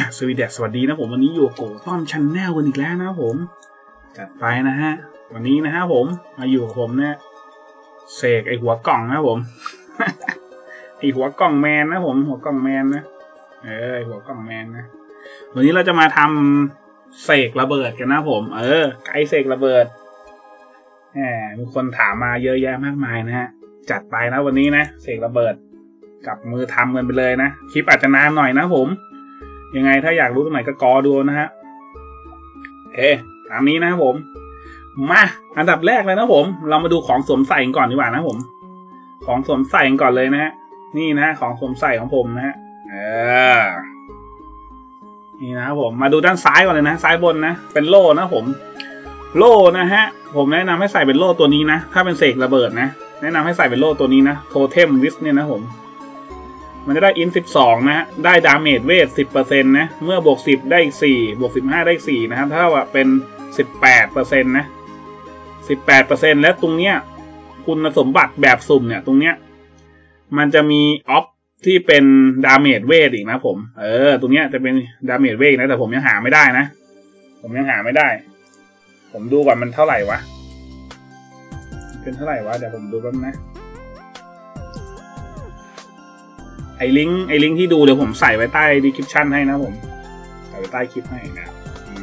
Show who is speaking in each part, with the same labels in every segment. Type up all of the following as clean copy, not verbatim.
Speaker 1: สวัสดีนะผมวันนี้อยู่โกต้อมชันแนลกันอีกแล้วนะผมจัดไปนะฮะวันนี้นะฮะผมมาอยู่กับผมเนี่ยเสกไอหัวกล่องนะผม ไอหัวกล่องแมนนะผมหัวกล่องแมนนะหัวกล่องแมนนะวันนี้เราจะมาทำเสกระเบิดกันนะผมไกด์เสกระเบิดมีคนถามมาเยอะแยะมากมายนะฮะจัดไปนะวันนี้นะเสกระเบิดกับมือทำกันไปเลยนะคลิปอาจจะนานหน่อยนะผมยังไงถ้าอยากรู้ตรงไหนก็กอดูนะฮะตามนี้นะผมมาอันดับแรกเลยนะผมเรามาดูของสวมใส่ก่อนดีกว่านะผมของสวมใส่ก่อนเลยนะฮะนี่นะของสวมใส่ของผมนะฮะนี่นะผมมาดูด้านซ้ายก่อนเลยนะซ้ายบนนะเป็นโล่นะผมโล่นะฮะผมแนะนำให้ใส่เป็นโล่ตัวนี้นะถ้าเป็นเสกระเบิดนะแนะนำให้ใส่เป็นโล่ตัวนี้นะโทเทมวิสเนี่ยนะผมมันจะได้อิน12นะฮะได้ดาเมจเวท 10% นะเมื่อบวก10ได้อีก4บวก15ได้4นะครับถ้าว่าเป็น 18% นะ 18% และตรงเนี้ยคุณสมบัติแบบสุ่มเนี่ยตรงเนี้ยมันจะมีออฟที่เป็นดาเมจเวทอีกนะผมตรงเนี้ยจะเป็นดาเมจเวทนะแต่ผมยังหาไม่ได้นะผมยังหาไม่ได้ผมดูก่อนมันเท่าไหร่วะเป็นเท่าไหร่วะเดี๋ยวผมดูแป๊บนะไอลิงก์ที่ดูเดี๋ยวผมใส่ไว้ใต้ดีคริปชั่นให้นะผมใส่ไว้ใต้คลิปให้นะ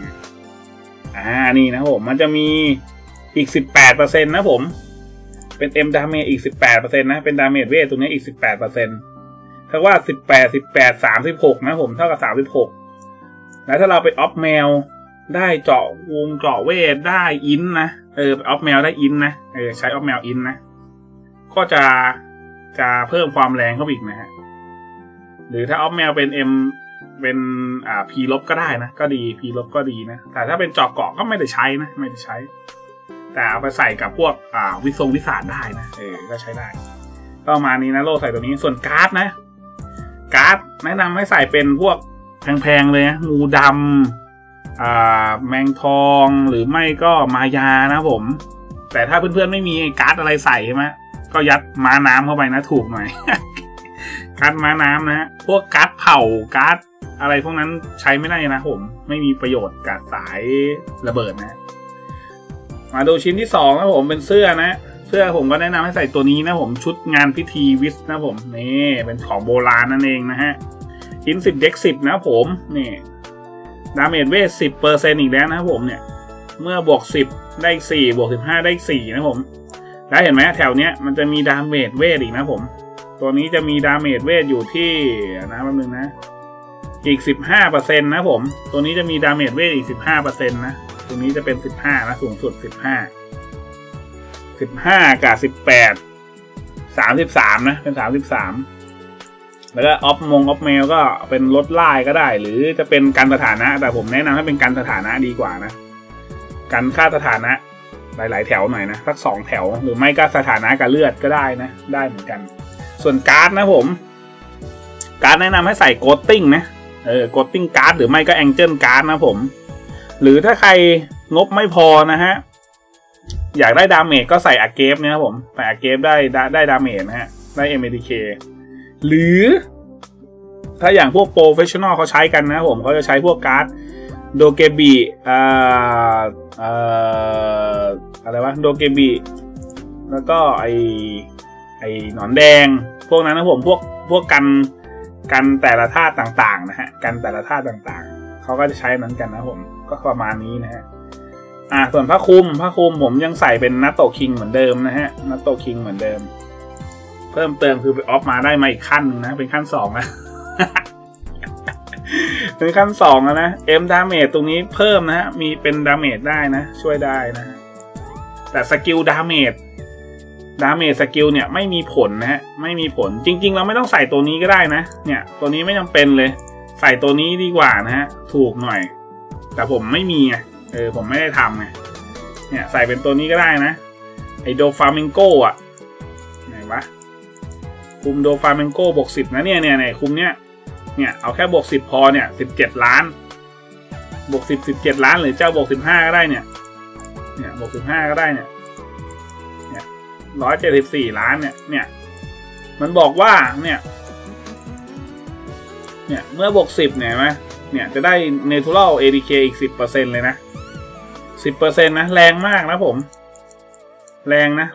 Speaker 1: นี่นะผมมันจะมีอีก 18% นะผมเป็น M ดาเมจอีก 18% นะเป็นดาเมจเวทตรงนี้อีก 18%ถ้าว่า18 36นะผมเท่ากับ36แล้วถ้าเราไปออฟแมวได้เจาะวงเจาะเวทได้อินนะไปออฟแมวได้อินนะใช้ออฟแมวอินนะก็จะเพิ่มความแรงเข้าไปอีกนะฮะหรือถ้าออฟแมวเป็น M เป็นP ลบก็ได้นะก็ดี P ลบก็ดีนะแต่ถ้าเป็นเจาะเกาะก็ไม่ได้ใช้นะไม่ได้ใช้แต่เอาไปใส่กับพวกวิสานได้นะก็ใช้ได้ก็ประมาณนี้นะโล่ใส่ตัวนี้ส่วนการ์ดนะการ์ดแนะนำให้ใส่เป็นพวกแพงๆเลยนะงูดำแมงทองหรือไม่ก็มายานะผมแต่ถ้าเพื่อนๆไม่มีการ์ดอะไรใส่ใช่ไหมก็ยัดม้าน้ำเข้าไปนะถูกหน่อย การ์ดม้าน้ำนะพวกการ์ดเผาการ์ดอะไรพวกนั้นใช้ไม่ได้นะผมไม่มีประโยชน์กับสายระเบิดนะมาดูชิ้นที่2นะผมเป็นเสื้อนะเสื้อผมก็แนะนำให้ใส่ตัวนี้นะผมชุดงานพิธีวิสนะผมนี่เป็นของโบราณนั่นเองนะฮะอิน10เด็ก10นะผมนี่ดาเมจเวท 10% อีกแล้วนะผมเนี่ยเมื่อบวก10ได้4บวก15ได้4นะผมแล้วเห็นไหมแถวเนี้ยมันจะมีดาเมจเวทอีกนะผมตัวนี้จะมีดาเมจเวทอยู่ที่นะแป๊บนึงนะอีก 15% นะผมตัวนี้จะมีดาเมจเวทอีก 15% นะตรงนี้จะเป็น15นะสูงสุด15กับ18 33นะเป็น33แล้วก็ออฟเมลก็เป็นลดไล่ก็ได้หรือจะเป็นกันสถานะแต่ผมแนะนำให้เป็นกันสถานะดีกว่านะกันค่าสถานะหลายๆแถวหน่อยนะสัก2แถวหรือไม่ก็สถานะกับเลือดก็ได้นะได้เหมือนกันส่วนการ์ดนะผมการ์ดแนะนำให้ใส่โกตติ้งนะโกตติ้งการ์ดหรือไม่ก็แองเจิลการ์ดนะผมหรือถ้าใครงบไม่พอนะฮะอยากได้ดาเมจก็ใส่อาเกฟเนี่ยครับผมใส่อาเกฟได้ดาเมจนะฮะได้ MADK หรือถ้าอย่างพวกโปรเฟชชั่นอลเขาใช้กันนะผมเขาจะใช้พวกการ์ดโดเกบิอะไรวะโดเกบิแล้วก็ไอหนอนแดงพวกนั้นนะผมพวกกันแต่ละธาตุต่างๆนะฮะกันแต่ละธาตุต่างๆเขาก็จะใช้นั้นกันนะผมก็ประมาณนี้นะฮะส่วนผ้าคลุมผมยังใส่เป็นนัตโตคิงเหมือนเดิมนะฮะนัตโตคิงเหมือนเดิมเพิ่มเติมคือไปออฟมาได้มาอีกขั้นนึงนะเป็นขั้น2นะ เป็นขั้น2แล้วนะเอ็มดาเมจตรงนี้เพิ่มนะฮะมีเป็นดาเมจได้นะช่วยได้นะแต่สกิลดาเมจสกิลเนี่ยไม่มีผลนะฮะไม่มีผลจริงๆเราไม่ต้องใส่ตัวนี้ก็ได้นะเนี่ยตัวนี้ไม่จำเป็นเลยใส่ตัวนี้ดีกว่านะฮะถูกหน่อยแต่ผมไม่มีไงผมไม่ได้ทำไงเนี่ยใส่เป็นตัวนี้ก็ได้นะไอโดฟาเมงโกไหนวะคุมโดฟาเมงโกบวก10นะเนี่ยคุมเนี่ยเอาแค่บวก10พอเนี่ย17ล้านบวก10 17ล้านหรือเจ้าบวก15ก็ได้เนี่ยบวก15ก็ได้เนี่ย174ล้านเนี่ยมันบอกว่าเนี่ยเมื่อบวก10เนี่ยไหมเนี่ยจะได้ Natural ATK อีก 10% เลยนะ 10% นะแรงมากนะผมแรงนะ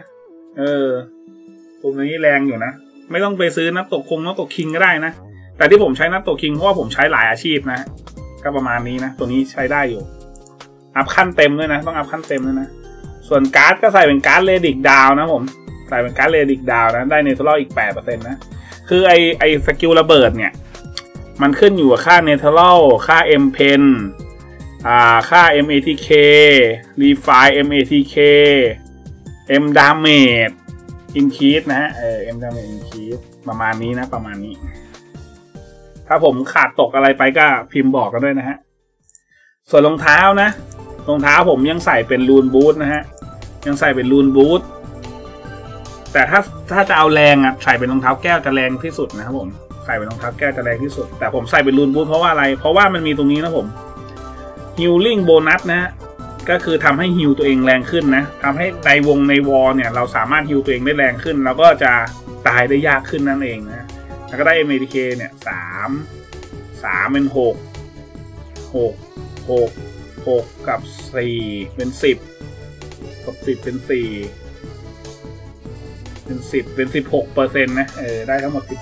Speaker 1: ตัวนี้แรงอยู่นะไม่ต้องไปซื้อนักตกคิงก็ได้นะแต่ที่ผมใช้นักตกคิงเพราะว่าผมใช้หลายอาชีพนะก็ประมาณนี้นะตัวนี้ใช้ได้อยู่อัพขั้นเต็มด้วยนะต้องอัพขั้นเต็มด้วยนะส่วนการ์ดก็ใส่เป็นการ์ดเรดิกดาวนะผมใส่เป็นการ์ดเรดิกดาวนะได้เนเธอรัลอีก 8% นะคือไอสกิลระเบิดเนี่ยมันขึ้นอยู่กับค่าเนเธอรัลค่า M pen ค่า MATK Refine MATK M damage increase นะฮะM damage increase ประมาณนี้นะประมาณนี้ถ้าผมขาดตกอะไรไปก็พิมพ์บอกกันด้วยนะฮะส่วนรองเท้านะรองเท้าผมยังใส่เป็นรูนบูทนะฮะยังใส่เป็นรูนบูทแต่ถ้าจะเอาแรงอ่ะใส่เป็นรองเท้าแก้วจะแรงที่สุดนะครับผมใส่เป็นรองเท้าแก้วจะแรงที่สุดแต่ผมใส่เป็นรูนบูทเพราะว่าอะไรเพราะว่ามันมีตรงนี้นะผมฮิลลิ่งโบนัสนะฮะก็คือทำให้ฮิลตัวเองแรงขึ้นนะทำให้ในวงในวอลเนี่ยเราสามารถฮิลตัวเองได้แรงขึ้นแล้วก็จะตายได้ยากขึ้นนั่นเองนะแล้วก็ได้ MATK เนี่ย3เป็น6กับ4เป็น10กับ10เป็น4เป็น10เป็น 16% นะได้ทั้งหมด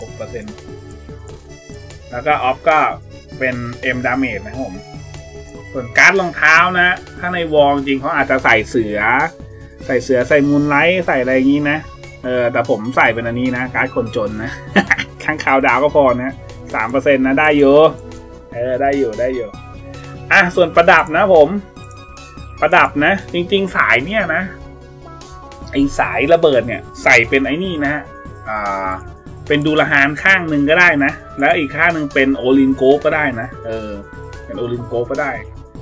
Speaker 1: 16% แล้วก็ออฟก็เป็น M damage นะครับผมส่วนการ์ดรองเท้านะถ้าในวอลจริงเขาอาจจะใส่เสือใส่มูนไลท์ใส่อะไรอย่างนี้นะแต่ผมใส่เป็นอันนี้นะการ์ดคนจนนะข้างขาวดาวก็พอนะ 3% นะได้อยู่ได้อยู่ส่วนประดับนะผมประดับนะจริงๆสายเนี่ยนะไอสายระเบิดเนี่ยใส่เป็นไอ้นี่นะเป็นดูลาฮานข้างหนึ่งก็ได้นะแล้วอีกข้างหนึ่งเป็นโอลินโกก็ได้นะเป็นโอลินโกก็ได้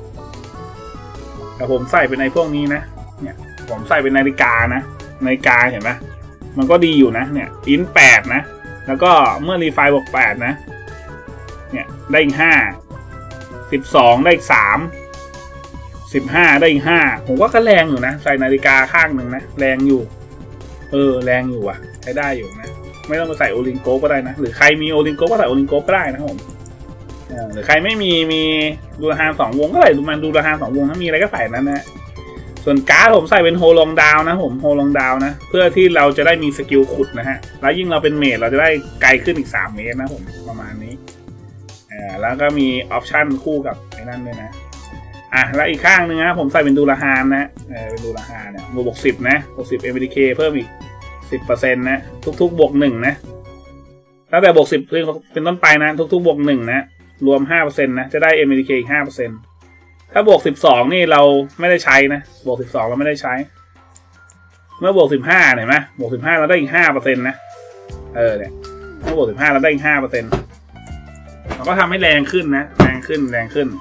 Speaker 1: แต่ผมใส่เป็นไอพวกนี้นะเนี่ยผมใส่เป็นนาฬิกานะนาฬิกาเห็นไหมมันก็ดีอยู่นะเนี่ยอิน8นะแล้วก็เมื่อรีไฟล์บวก8นะเนี่ยได้อีก5 12ได้อีก3 15ได้อีก5ผมว่าก็แรงอยู่นะใส่นาฬิกาข้างหนึ่งนะแรงอยู่แรงอยู่ใช้ได้อยู่นะไม่ต้องไปใส่โอลิงโกก็ได้นะหรือใครมีโอลิงโกก็ใส่โอลิงโกก็ได้นะผมหรือใครไม่มีดูราคา2 วงก็ใส่ดูราคา2 วงถ้ามีอะไรก็ใส่นั้นนะส่วนการ์ดผมใส่เป็นโฮลองดาวนะผมโฮลองดาวนะเพื่อที่เราจะได้มีสกิลขุดนะฮะแล้วยิ่งเราเป็นเมจเราจะได้ไกลขึ้นอีก3 เมตรนะผมประมาณนี้แล้วก็มีออปชั่นคู่กับไอ้นั่นด้วยนะแล้วอีกข้างนึงนะผมใส่เป็นดูราฮานนะเป็นดูราฮานเนี่ยบวก10นะบวก10 MDK เพิ่มอีก 10% นะทุกๆบวก1นะตั้งแต่บวก10เป็นต้นไปนะทุกๆบวก1นะรวม 5% นะจะได้ MDK อีก 5% ถ้าบวก12นี่เราไม่ได้ใช้นะบวก12เราไม่ได้ใช้เมื่อบวก15เห็นไหมบวก15เราได้อีก 5% นะเนี่ยเมื่อบวก15เราได้อีก 5% เราก็ทำให้แรงขึ้นนะแรงขึ้น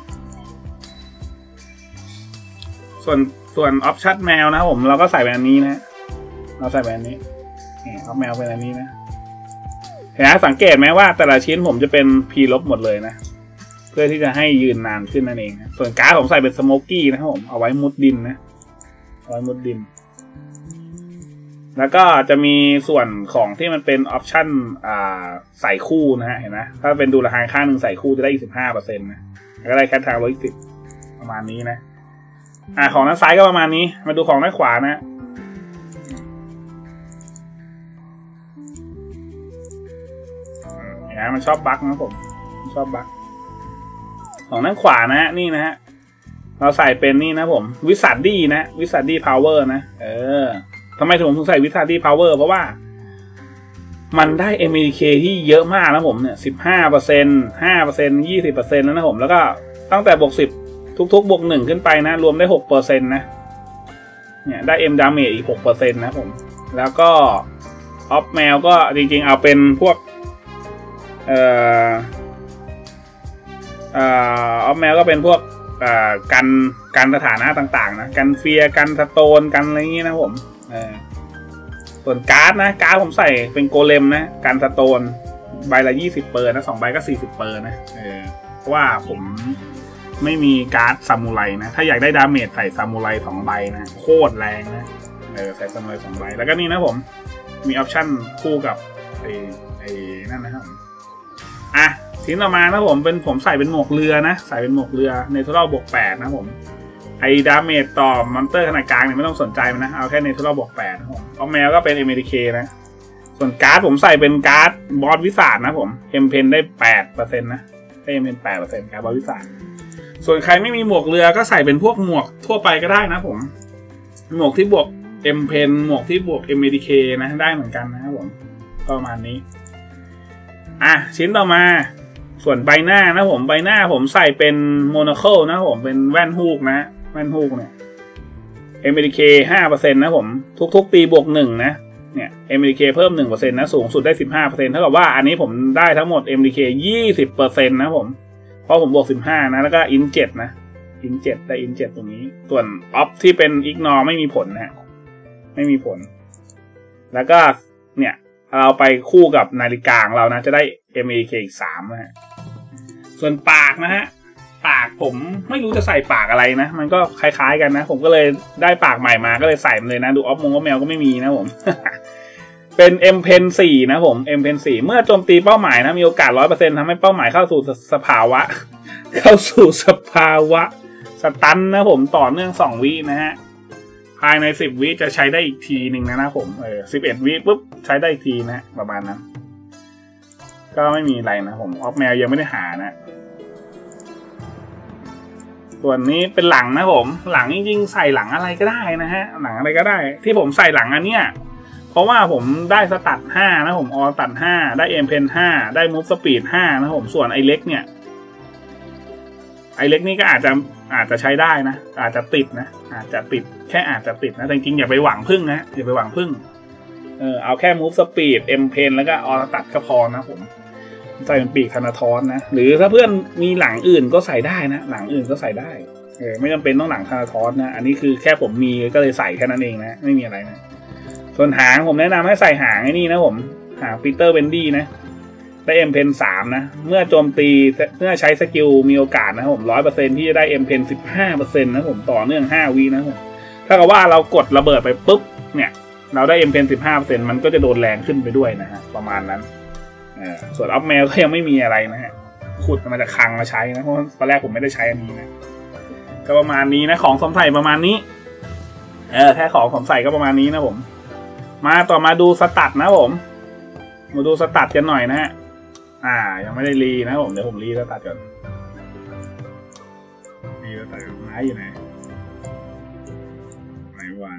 Speaker 1: ส่วนออปชั่นแมวนะผมเราก็ใส่แบบนี้นะเราใส่แบบนี้ออปแมวเป็นอันนี้นะเห็นไหมสังเกตไหมว่าแต่ละชิ้นผมจะเป็น P ลบหมดเลยนะเพื่อที่จะให้ยืนนานขึ้นนั่นเองนะส่วนการ์ดผมใส่เป็นสโมกกี้นะครับผมเอาไว้มุดดินนะเอาไว้มุดดินแล้วก็จะมีส่วนของที่มันเป็นออปชั่นใส่คู่นะฮะเห็นไหมถ้าเป็นดูราคาข้างหนึ่งใส่คู่จะได้อีก 15% นะแล้วก็ได้แคททาง110ประมาณนี้นะของด้านซ้ายก็ประมาณนี้มาดูของด้านขวานะมันชอบบั๊กนะผมชอบบั๊กของด้านขวานะนี่นะฮะเราใส่เป็นนี่นะผมวิสัทดี้นะวิสัทดี้พาวเวอร์นะทำไมผมถึงใส่วิสัทดี้พาวเวอร์เพราะว่ามันได้ MDK ที่เยอะมากนะผมเนี่ย 15% 5% 20% แล้วนะผมแล้วก็ตั้งแต่บวก10ทุกๆบวก1ขึ้นไปนะรวมได้ 6% นะเนี่ยได้ M damage อีก 6% นะผมแล้วก็ออฟแมวก็จริงๆเอาเป็นพวกออฟแมวก็เป็นพวกกันสถานะต่างๆนะกันเฟียกันสโตนกันอะไรอย่างงี้นะผมส่วนการ์ดนะการ์ดผมใส่เป็นโกเลมนะกันสโตนใบละ20%นะ2 ใบก็40%นะเพราะว่าผมไม่มีการ์ดซามูไรนะถ้าอยากได้ดาเมจใส่ซามูไร2 ใบนะโคตรแรงนะใส่ซามูไร2 ใบแล้วก็นี่นะผมมีออปชั่นคู่กับไอ้นั่นนะครับทชิ้นต่อมานะผมใส่เป็นหมวกเรือนะใส่เป็นหมวกเรือในทดลองบวก8นะผมไอ้ดาเมจต่อมอนสเตอร์ขนาดกลางเนี่ยไม่ต้องสนใจมันนะเอาแค่ในทดลองบวก8นะผมเอาแมวก็เป็น MDK นะส่วนการ์ดผมใส่เป็นการ์ดบอสวิสาดนะผมเอ็มเพนได้ 8% นะได้เอ็มเพน 8% การ์ดบอสวิสาดส่วนใครไม่มีหมวกเรือก็ใส่เป็นพวกหมวกทั่วไปก็ได้นะผมหมวกที่บวกเอ็มเพนหมวกที่บวก MDK นะได้เหมือนกันนะครับผมประมาณนี้ชิ้นต่อมาส่วนใบหน้านะผมใบหน้าผมใส่เป็นโมโนโคลนะผมเป็นแว่นฮูกนะแว่นฮูกเนี่ย MDK 5% นะผมทุกตีบวก1นะเนี่ย MDK เพิ่ม 1% นะสูงสุดได้ 15% เท่ากับว่าอันนี้ผมได้ทั้งหมด MDK 20% นะผมเพราะผมบวก15นะแล้วก็อิน7นะอิน7ได้อิน7ตรงนี้ส่วนออฟที่เป็นอิกนอร์ไม่มีผลนะไม่มีผลแล้วก็เนี่ยเราไปคู่กับนาฬิกาของเรานะจะได้ MDK อีก3นะฮะส่วนปากนะฮะปากผมไม่รู้จะใส่ปากอะไรนะมันก็คล้ายๆกันนะผมก็เลยได้ปากใหม่มาก็เลยใส่มันเลยนะดูออฟมงก็แมวก็ไม่มีนะผม เป็น M Pen 4นะผม M Pen 4เมื่อโจมตีเป้าหมายนะมีโอกาส 100% ทำให้เป้าหมายเข้าสู่สภาวะสตันนะผมต่อเนื่อง2วินะฮะภายใน10วิจะใช้ได้อีกทีหนึ่งนะผม11วิปุ๊บใช้ได้อีกทีนะประมาณนั้นก็ไม่มีอะไรนะผมออฟแมวยังไม่ได้หานะส่วนนี้เป็นหลังนะผมหลังจริงๆใส่หลังอะไรก็ได้นะฮะหลังอะไรก็ได้ที่ผมใส่หลังอันเนี้ยเพราะว่าผมได้สตัด5นะผมออตัด5ได้เอ็มเพน5ได้มูฟสปีด5นะผมส่วนไอเล็กเนี่ยไอเล็กนี่ก็อาจจะใช้ได้นะอาจจะติดนะอาจจะติดแค่อาจจะติดนะแต่จริงๆอย่าไปหวังพึ่งนะอย่าไปหวังพึ่งเอาแค่มูฟสปีดเอ็มเพนแล้วก็ออตัดก็พอนะผมใส่เป็นปีกธนาธรนะหรือถ้าเพื่อนมีหลังอื่นก็ใส่ได้นะหลังอื่นก็ใส่ได้ไม่จำเป็นต้องหลังธนาธรนะอันนี้คือแค่ผมมีก็เลยใส่แค่นั้นเองนะไม่มีอะไรนะส่วนหางผมแนะนำให้ใส่หางไอ้นี่นะผมหางปีเตอร์เบนดี้นะได้เอ็มเพน3นะเมื่อโจมตีเมื่อใช้สกิลมีโอกาสนะผม 100% ที่จะได้เอ็มเพน 15% นะผมต่อเนื่อง5วินะผมถ้ากับว่าเรากดระเบิดไปปุ๊บเนี่ยเราได้เอ็มเพน 15% มันก็จะโดนแรงขึ้นไปด้วยนะฮะประมาณนั้นส่วนอัพแมวก็ยังไม่มีอะไรนะฮะขุดมาจากคลังมาใช้นะเพราะตอนแรกผมไม่ได้ใช้อันนี้นะก็ประมาณนี้นะของสวมใส่ประมาณนี้แค่ของสวมใส่ก็ประมาณนี้นะผมมาต่อมาดูสตัดนะผมมาดูสตัดกันหน่อยนะฮะยังไม่ได้รีนะผมเดี๋ยวผมรีสตัดก่อนรีสตัดไม้อยู่ไหนไหนวะ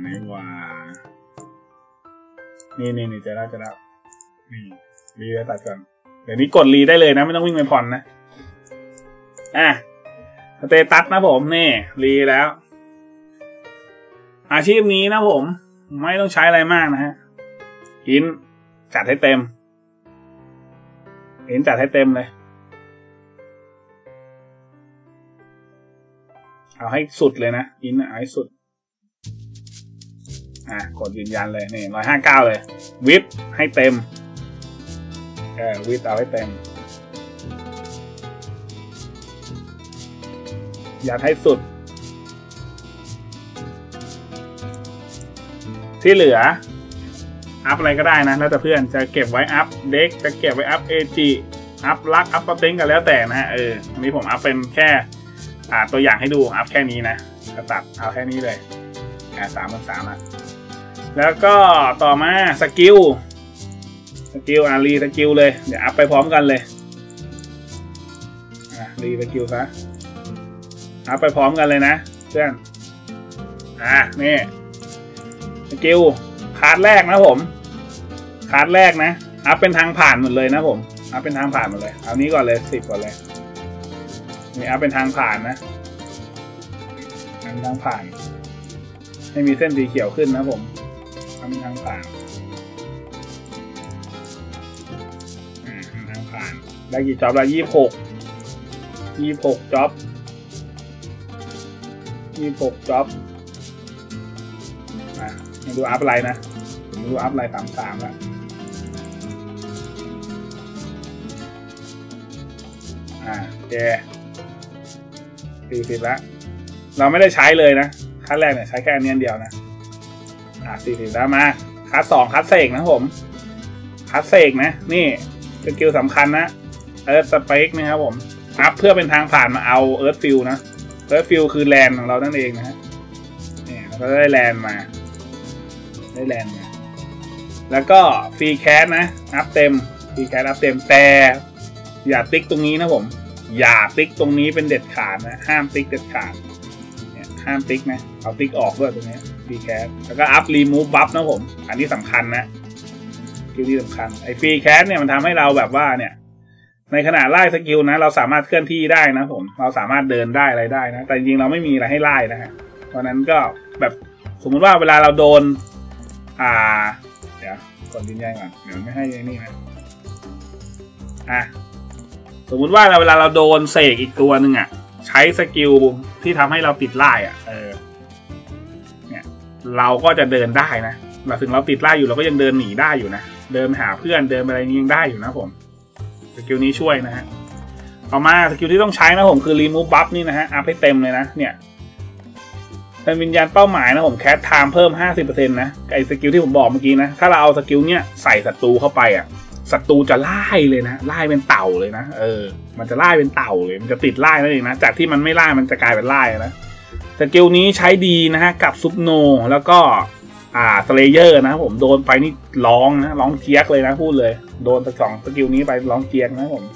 Speaker 1: นี่จะแล้วนี่รีสตัดก่อนเดี๋ยวนี้กดรีได้เลยนะไม่ต้องวิ่งไปผ่อนนะสเตตัสนะผมนี่รีแล้วอาชีพนี้นะผมไม่ต้องใช้อะไรมากนะฮะอินจัดให้เต็มจัดให้เต็มเลยเอาให้สุดเลยนะอินเอาให้สุดกดยืนยันเลยนี่159เลยวิปให้เต็มวิปเอาให้เต็มอยากให้สุดที่เหลืออัพอะไรก็ได้นะแล้วแต่เพื่อนจะเก็บไว้อัพเด็กจะเก็บไว้อัพเอจีอัพลักอัพเต็งกันแล้วแต่นะฮะอันนี้ผมอัพเป็นแค่ตัวอย่างให้ดูอัพแค่นี้นะตัดเอาแค่นี้เลย3/3ละแล้วก็ต่อมาสกิลรีสกิลเลยเดี๋ยวอัพไปพร้อมกันเลยรีสกิลซะอัพไปพร้อมกันเลยนะเพื่อนนี่สกิลคาร์ดแรกนะผมคาร์ดแรกนะอัพเป็นทางผ่านหมดเลยนะผมอัพเป็นทางผ่านหมดเลยเอานี้ก่อนเลย10ก่อนเลยนี่อัพเป็นทางผ่านนะทางผ่านให้มีเส้นสีเขียวขึ้นนะผมทำทางผ่านทางผ่านได้กี่จ็อบละ26จ็อบ26จ็อบมาดูอัพอะไรนะผมดูอัพอะไร33แล้วโอเค40แล้วเราไม่ได้ใช้เลยนะคัดแรกเนี่ยใช้แค่อันนี้เดียวนะ40แล้วมาคัด2คัดเสกนะผมคัดเสกนะนี่สกิลสำคัญนะ Earth Spike นะครับผมอัพเพื่อเป็นทางผ่านมาเอา Earth Field นะ Earth Field คือแลนด์ของเรานั่นเองนะฮะเนี่ยเราก็ได้แลนด์มาแล้วก็ฟรีแคสนะอัพเต็มฟรีแคสอัพเต็มแต่อย่าติ๊กตรงนี้นะผมอย่าติ๊กตรงนี้เป็นเด็ดขาดนะห้ามติ๊กเด็ดขาดเนี่ยห้ามติ๊กนะเอาติ๊กออกด้วยตรงนี้ฟรีแคสแล้วก็อัพรีมูฟบัฟนะผมอันนี้สำคัญนะที่สำคัญไอ้ฟรีแคสเนี่ยมันทำให้เราแบบว่าเนี่ยในขณะไล่สกิลนะเราสามารถเคลื่อนที่ได้นะผมเราสามารถเดินได้อะไรได้นะแต่จริงๆเราไม่มีอะไรให้ไล่นะฮะเพราะนั้นก็แบบสมมุติว่าเวลาเราโดนเดี๋ยวกดยืนยันก่อนเดี๋ยวไม่ให้นี่นะสมมุติว่าเวลาเราโดนเสกอีกตัวหนึ่งใช้สกิลที่ทำให้เราติดไล่เนี่ยเราก็จะเดินได้นะถึงเราติดไล่อยู่เราก็ยังเดินหนีได้อยู่นะเดินหาเพื่อนเดินอะไรนี้ยังได้อยู่นะผมสกิลนี้ช่วยนะฮะต่อมาสกิลที่ต้องใช้นะผมคือ remove buff นี่นะฮะอัพให้เต็มเลยนะเนี่ยเป็นวิญญาณเป้าหมายนะผมแคสไทม์เพิ่ม 50% นะไอสกิลที่ผมบอกเมื่อกี้นะถ้าเราเอาสกิลเนี้ยใส่ศัตรูเข้าไปศัตรูจะไล่เลยนะไล่เป็นเต่าเลยนะมันจะไล่เป็นเต่าเลยมันจะติดไล่นั่นเองนะจากที่มันไม่ไล่มันจะกลายเป็นไล่นะสกิลนี้ใช้ดีนะฮะกับซุปโนแล้วก็สเลเยอร์นะผมโดนไปนี่ร้องนะร้องเจี๊ยกเลยนะพูดเลยโดนสองสกิลนี้ไปร้องเจี๊ยกนะผม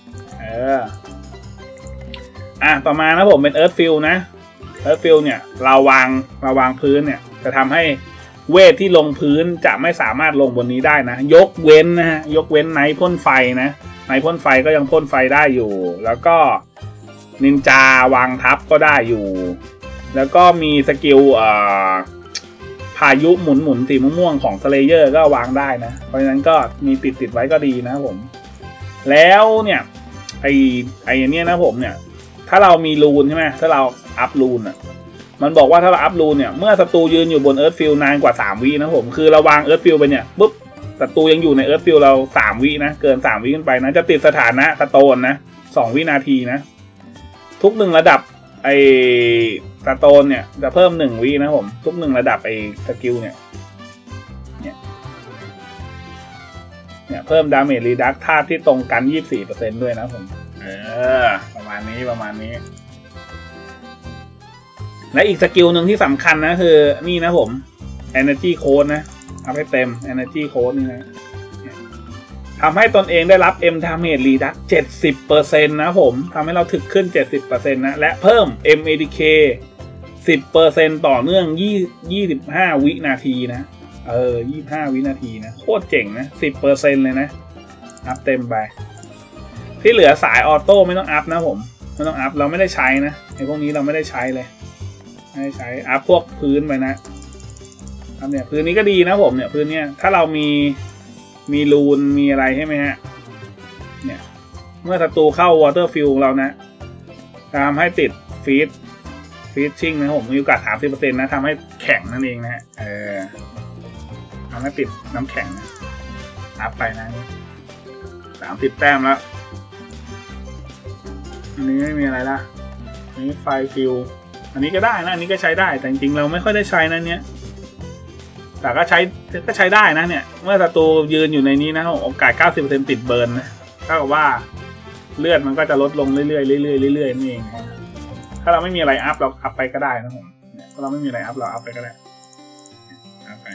Speaker 1: ต่อมานะผมเป็น Earth Field นะ Earth Field เนี่ยเราวางพื้นเนี่ยจะทำให้เวทที่ลงพื้นจะไม่สามารถลงบนนี้ได้นะยกเว้นนะฮะยกเว้นไนท์พ่นไฟนะไนท์พ่นไฟก็ยังพ่นไฟได้อยู่แล้วก็นินจาวางทับก็ได้อยู่แล้วก็มีสกิลพายุหมุนสีม่วงของสเลเยอร์ก็วางได้นะเพราะฉะนั้นก็มีติดไว้ก็ดีนะผมแล้วเนี่ยไอ้เนี้ยนะผมเนี่ยถ้าเรามีรูนใช่ไหมถ้าเราอัพรูนมันบอกว่าถ้าเราอัพรูนเนี่ยเมื่อศัตรูยืนอยู่บนเอิร์ธฟิลด์นานกว่า3วินะผมคือเราวางเอิร์ธฟิลด์ไปเนี่ยปุ๊บศัตรูยังอยู่ในเอิร์ธฟิลด์เรา3วินะเกิน3วิขึ้นไปนะจะติดสถานะสโตนนะ2วินาทีนะทุก1ระดับไอ้สโตนเนี่ยจะเพิ่ม1วินะผมทุก1ระดับไอ้สกิลเนี่ยเพิ่มดาเมจรีดักท่าที่ตรงกัน 24% ด้วยนะผมประมาณนี้และอีกสกิลหนึ่งที่สำคัญนะคือนี่นะผม Energy Code นะเอาให้เต็ม Energy Code นี่นะทำให้ตนเองได้รับ M Damage Reduct 70% นะผมทำให้เราถึกขึ้น 70% นะและเพิ่ม MADK 10% ต่อเนื่อง25วินาทีนะ25วินาทีนะโคตรเจ๋งนะ 10% เลยนะอัพเต็มไปที่เหลือสายออโต้ไม่ต้องอัพนะผมไม่ต้องอัพเราไม่ได้ใช้นะไอ้พวกนี้เราไม่ได้ใช้เลยไม่ได้ใช้อัพพวกพื้นไปนะเนี่ยพื้นนี้ก็ดีนะผมเนี่ยพื้นเนี้ยถ้าเรามีรูนมีอะไรใช่ไหมฮะเนี่ยเมื่อศัตรูเข้าวอเตอร์ฟิลเรานะทำให้ติดฟีดชิ่งนะผมมีโอกาส 30% นะทำให้แข็งนั่นเองนะฮะทำให้ติดน้ำแข็งนะอัพไปนะ30 แต้มแล้วอันนี้ไม่มีอะไรละอันนี้ไฟฟิลอันนี้ก็ได้นะอันนี้ก็ใช้ได้แต่จริงๆเราไม่ค่อยได้ใช้นะเนี้ยแต่ก็ใช้ได้นะเนี่ยเมื่อศัตรูยืนอยู่ในนี้นะโอกาส 90% ติดเบิร์นนะเท่ากับว่าเลือดมันก็จะลดลงเรื่อยๆนี่เองนะถ้าเราไม่มีอะไรอัพเราอัพไปก็ได้นะผมถ้าเราไม่มีอะไรอัพเราอัพไปก็ได้อัพไป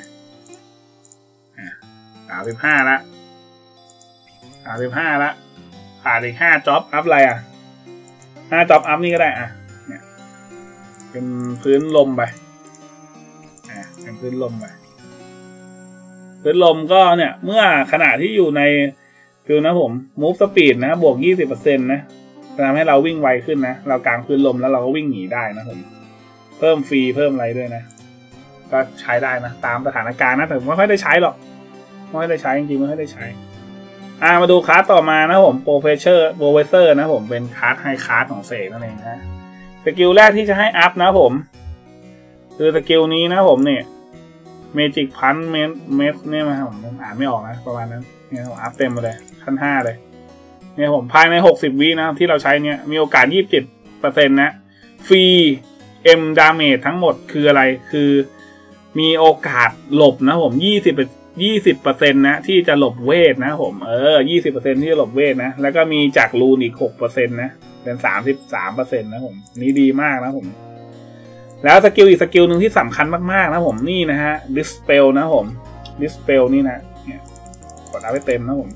Speaker 1: 35ละ35ละขาดอีก5จ็อบอัพอะไร5จ็อบอัพนี่ก็ได้เนี่ยเป็นพื้นลมไปเป็นพื้นลมไปพื้นลมก็เนี่ยเมื่อขณะที่อยู่ในฟิลนะผม move speed นะบวก 20% นะทำให้เราวิ่งไวขึ้นนะเรากางพื้นลมแล้วเราก็วิ่งหนีได้นะผมเพิ่มฟรีเพิ่มอะไรด้วยนะก็ใช้ได้นะตามสถานการณ์นะแต่ไม่ค่อยได้ใช้หรอกไม่ค่อยได้ใช้จริงๆไม่ค่อยได้ใช้มาดูคลาสต่อมานะผมโปรเฟสเซอร์นะผมเป็นคลาสไฮคลาสของเสกนั่นเองนะสกิลแรกที่จะให้อัพนะผมคือสกิลนี้นะผมเนี่ยเมจิกพันเมสเนี่ยมาผมอ่านไม่ออกนะประมาณนั้นเนี่ยผมอัพเต็มมาเลยขั้น5เลยเนี่ยผมภายใน60วินะที่เราใช้เนี่ยมีโอกาส 27% นะฟรี M damage ทั้งหมดคืออะไรคือมีโอกาสหลบนะผม 20%นะที่จะหลบเวทนะผม20%ที่จะหลบเวทนะแล้วก็มีจากรูนอีก 6% นะเป็น33%นะผมนี่ดีมากนะผมแล้วสกิลอีกสกิลหนึ่งที่สำคัญมากๆนะผมนี่นะฮะ Dispel นะผม Dispel นี่นะเนี่ยกดอัพไปเต็มนะผม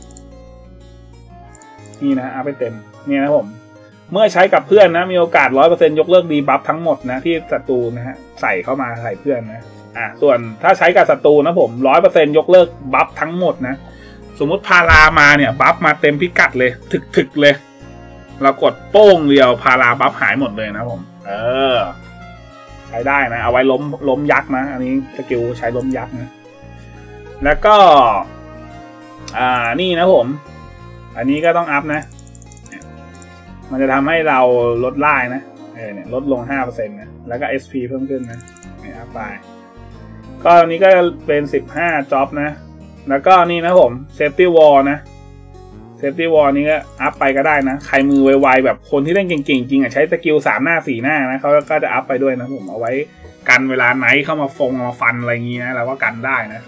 Speaker 1: นี่นะอัพไปเต็มเนี่ยนะผมเมื่อใช้กับเพื่อนนะมีโอกาส 100% ยกเลิกดีบัฟทั้งหมดนะที่ศัตรูนะฮะใส่เข้ามาใส่เพื่อนนะส่วนถ้าใช้กับศัตรูนะผม 100% ยกเลิกบัฟทั้งหมดนะสมมุติพารามาเนี่ยบัฟมาเต็มพิกัดเลยถึกเลยเรากดโป้งเดียวพาราบัฟหายหมดเลยนะผมใช้ได้นะเอาไว้ล้มยักษ์นะอันนี้สกิลใช้ล้มยักษ์นะแล้วก็นี่นะผมอันนี้ก็ต้องอัพนะมันจะทำให้เราลดล่ายนะเนี่ยลดลง 5% นะแล้วก็ SP เพิ่มขึ้นนะเนี่ยอัพไปก็อันนี้ก็เป็น15จ็อบนะแล้วก็นี่นะผม Safety Wall นะ Safety Wall นี้ก็อัพไปก็ได้นะใครมือไวๆแบบคนที่เล่นเก่งๆจริงใช้สกิล3 หน้า 4 หน้านะเขาก็จะอัพไปด้วยนะผมเอาไว้กันเวลาไหนเข้ามามาฟันอะไรอย่างงี้นะเราก็กันได้นะ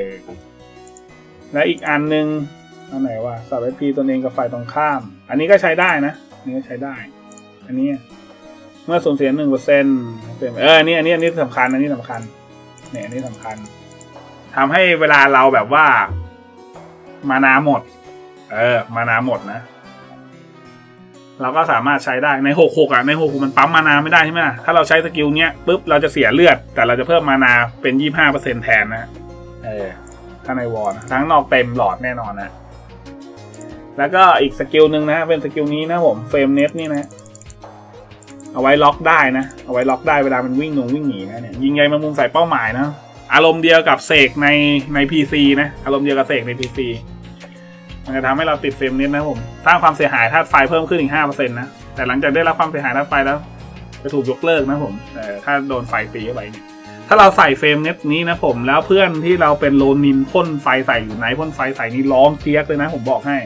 Speaker 1: และอีกอันนึงอันไหนวะสับ SP ตัวเองกับฝ่ายตรงข้ามอันนี้ก็ใช้ได้นะนี่ก็ใช้ได้อันนี้เมื่อสูญเสีย 1% อันนี้สำคัญอันนี้สำคัญเนี่ยอันนี้สำคัญทำให้เวลาเราแบบว่ามานาหมดมานาหมดนะเราก็สามารถใช้ได้ใน66ใน66มันปั๊มมานาไม่ได้ใช่ไหมถ้าเราใช้สกิลเนี้ยปุ๊บเราจะเสียเลือดแต่เราจะเพิ่มมานาเป็น 25% แทนนะถ้าในวอร์ทั้งนอกเต็มหลอดแน่นอนนะแล้วก็อีกสกิลหนึ่งนะเป็นสกิลนี้นะผมเฟรมเน็ตนี่นะเอาไว้ล็อกได้นะเอาไว้ล็อกได้เวลามันวิ่งหนีนะเนี่ยยิงใยแมงมุมใส่เป้าหมายนะอารมณ์เดียวกับเสกใน PC นะอารมณ์เดียวกับเสกใน PC มันจะทำให้เราติดเฟรมเน็ตนะผมสร้างความเสียหายธาตุไฟเพิ่มขึ้นอีก 5% นะแต่หลังจากได้รับความเสียหายธาตุไฟแล้วจะถูกยกเลิกนะผมถ้าโดนไฟตีเข้าไปเนี่ยถ้าเราใส่เฟรมเน็ตนี้นะผมแล้วเพื่อนที่เราเป็นโลนินพ่นไฟใส่อยู่ไหนพ่นไฟใส่นี่ร้องเจี๊ยกเลยนะผมบอกให้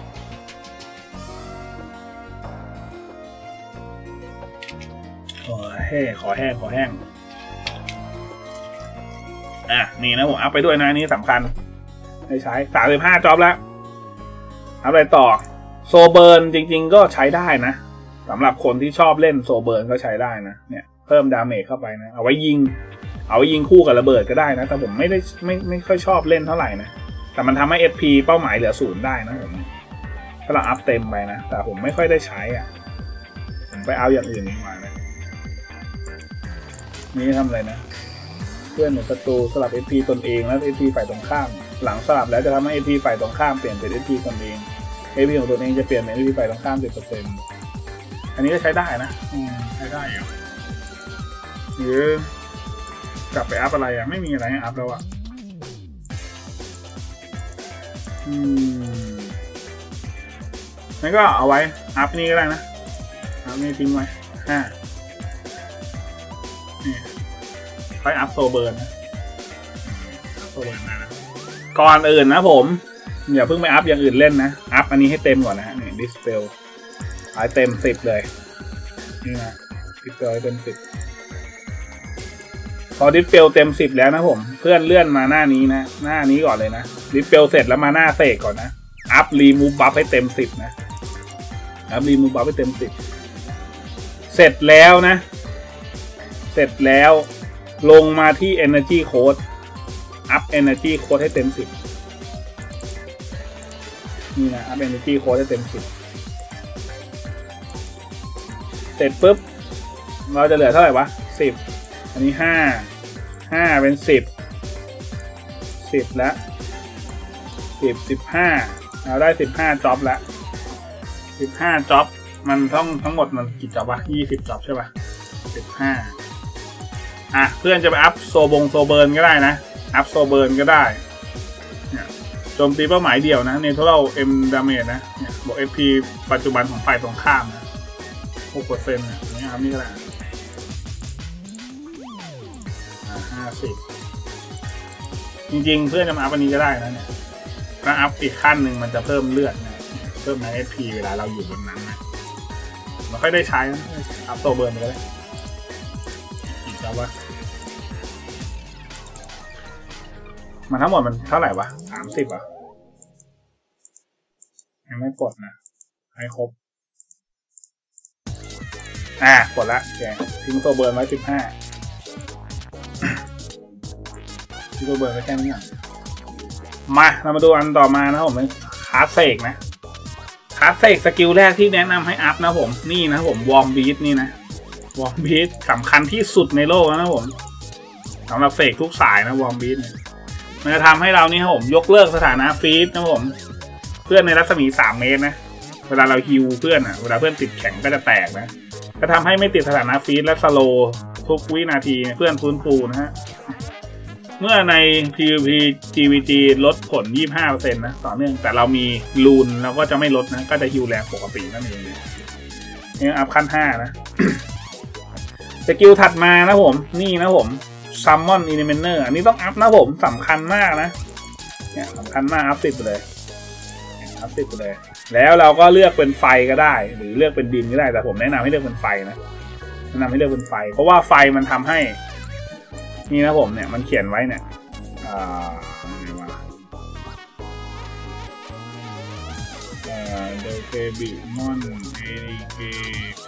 Speaker 1: ขอแห้งนี่นะผมอัพไปด้วยนะนี่สำคัญให้ใช้35จ็อบแล้วอัพอะไรต่อโซเบิร์นจริงๆก็ใช้ได้นะสำหรับคนที่ชอบเล่นโซเบิร์นก็ใช้ได้นะเนี่ยเพิ่มดาเมจเข้าไปนะเอาไว้ยิงคู่กับระเบิดก็ได้นะแต่ผมไม่ค่อยชอบเล่นเท่าไหร่นะแต่มันทำให้ SP เป้าหมายเหลือ0ได้นะผมถ้าเราอัพเต็มไปนะแต่ผมไม่ค่อยได้ใช้ผมไปเอาอย่างอื่นดีกว่านะนี่ทำอะไรนะเพื่อนหรือศัตรูสลับ SP ตนเองแล้ว SP ฝ่ายตรงข้ามหลังสลับแล้วจะทำให้ SP ฝ่ายตรงข้ามเปลี่ยนเป็น SP ตนเอง SP ของตนเองจะเปลี่ยนเป็น SP ฝ่ายตรงข้าม 10% อันนี้ก็ใช้ได้นะใช้ได้อยู่หรือกลับไปอัพอะไรไม่มีอะไรให้อัพแล้วนั่นก็เอาไว้อัพนี่ก็ได้นะอัพนี่ทิ้งไว้ค่อยอัพโซเบิร์นนะโซเบิร์นนะก่อนอื่นนะผมอย่าเพิ่งไปอัพอย่างอื่นเล่นนะอัพอันนี้ให้เต็มก่อนนะนี่ดิสเพลให้เต็ม10เลยนี่นะดิสเพลให้เต็ม10พอดิสเพลเต็ม10แล้วนะผมเพื่อนเลื่อนมาหน้านี้นะหน้านี้ก่อนเลยนะดิสเพลเสร็จแล้วมาหน้าเสกก่อนนะอัพรีมูฟบัฟให้เต็ม10นะอัพรีมูฟบัฟให้เต็ม10เสร็จแล้วนะเสร็จแล้วลงมาที่ Energy Code อัพ Energy Code ให้เต็ม10นี่นะอัพ Energy Code ให้เต็ม10เสร็จปุ๊บเราจะเหลือเท่าไหร่วะ10อันนี้5เป็น10แล้ว15เราได้15จ็อบแล้ว15จ็อบมันทั้งหมดมันกี่จ็อบวะ20จ็อบใช่ป่ะ15เพื่อนจะไปอัพโซเบิร์นก็ได้นะอัพโซเบิร์นก็ได้เนี่ยโจมตีเป้าหมายเดี่ยวนะในtotal M damage นะเนี่ยบวก FP ปัจจุบันของฝ่ายตรงข้ามนะ 6% นะนี่ครับนี่ก็ได้50จริงๆเพื่อนจะมาอัพอันนี้ก็ได้นะเนี่ยถ้าอัพอีกขั้นหนึ่งมันจะเพิ่มเลือดนะเพิ่มใน FP เวลาเราอยู่บนนั้นนะไม่ค่อยได้ใช้นะอัพโซเบิร์นก็ได้อีกแล้วว่ามันทั้งหมดมันเท่าไหร่วะ30อ่ะยังไม่ปลดนะให้ครบปลดละแกทิ้งตัวเบิร์นไว้15ทิ้งตัวเบิร์นไว้แค่นี้ก่อนมาเรามาดูอันต่อมานะผมเป็นคาร์เซกนะคาร์เซกสกิลแรกที่แนะนำให้อัพนะผมนี่นะผมวอร์มบีทนี่นะวอร์มบีทสำคัญที่สุดในโลกนะผมสำหรับเสกทุกสายนะวอร์มบีทเนี่ยมันจะทำให้เรานี่ครับผมยกเลิกสถานะฟีดนะผมเพื่อนในรัศมี3 เมตรนะเวลาเราฮิวเพื่อนเวลาเพื่อนติดแข็งก็จะแตกนะก็ทำให้ไม่ติดสถานะฟีดและสโลทุกวินาทีเพื่อนฟื้นฟูนะฮะเมื่อใน PVP GVG ลดผล 25% นะต่อเนื่องแต่เรามีลูนเราก็จะไม่ลดนะก็จะฮิวแรงปกตินั่นเองนี่อัพขั้น5นะ สกิลถัดมานะผมนี่นะผม Summon Elementer อันนี้ต้องอัพนะผมสำคัญมากนะเนี่ยสำคัญมากอัพ10ไปเลยอัพ10ไปเลยแล้วเราก็เลือกเป็นไฟก็ได้หรือเลือกเป็นดินก็ได้แต่ผมแนะนำให้เลือกเป็นไฟนะแนะนำให้เลือกเป็นไฟเพราะว่าไฟมันทำให้นี่นะผมเนี่ยมันเขียนไว้เนี่ยเดลเทบิมอนเอเคไฟ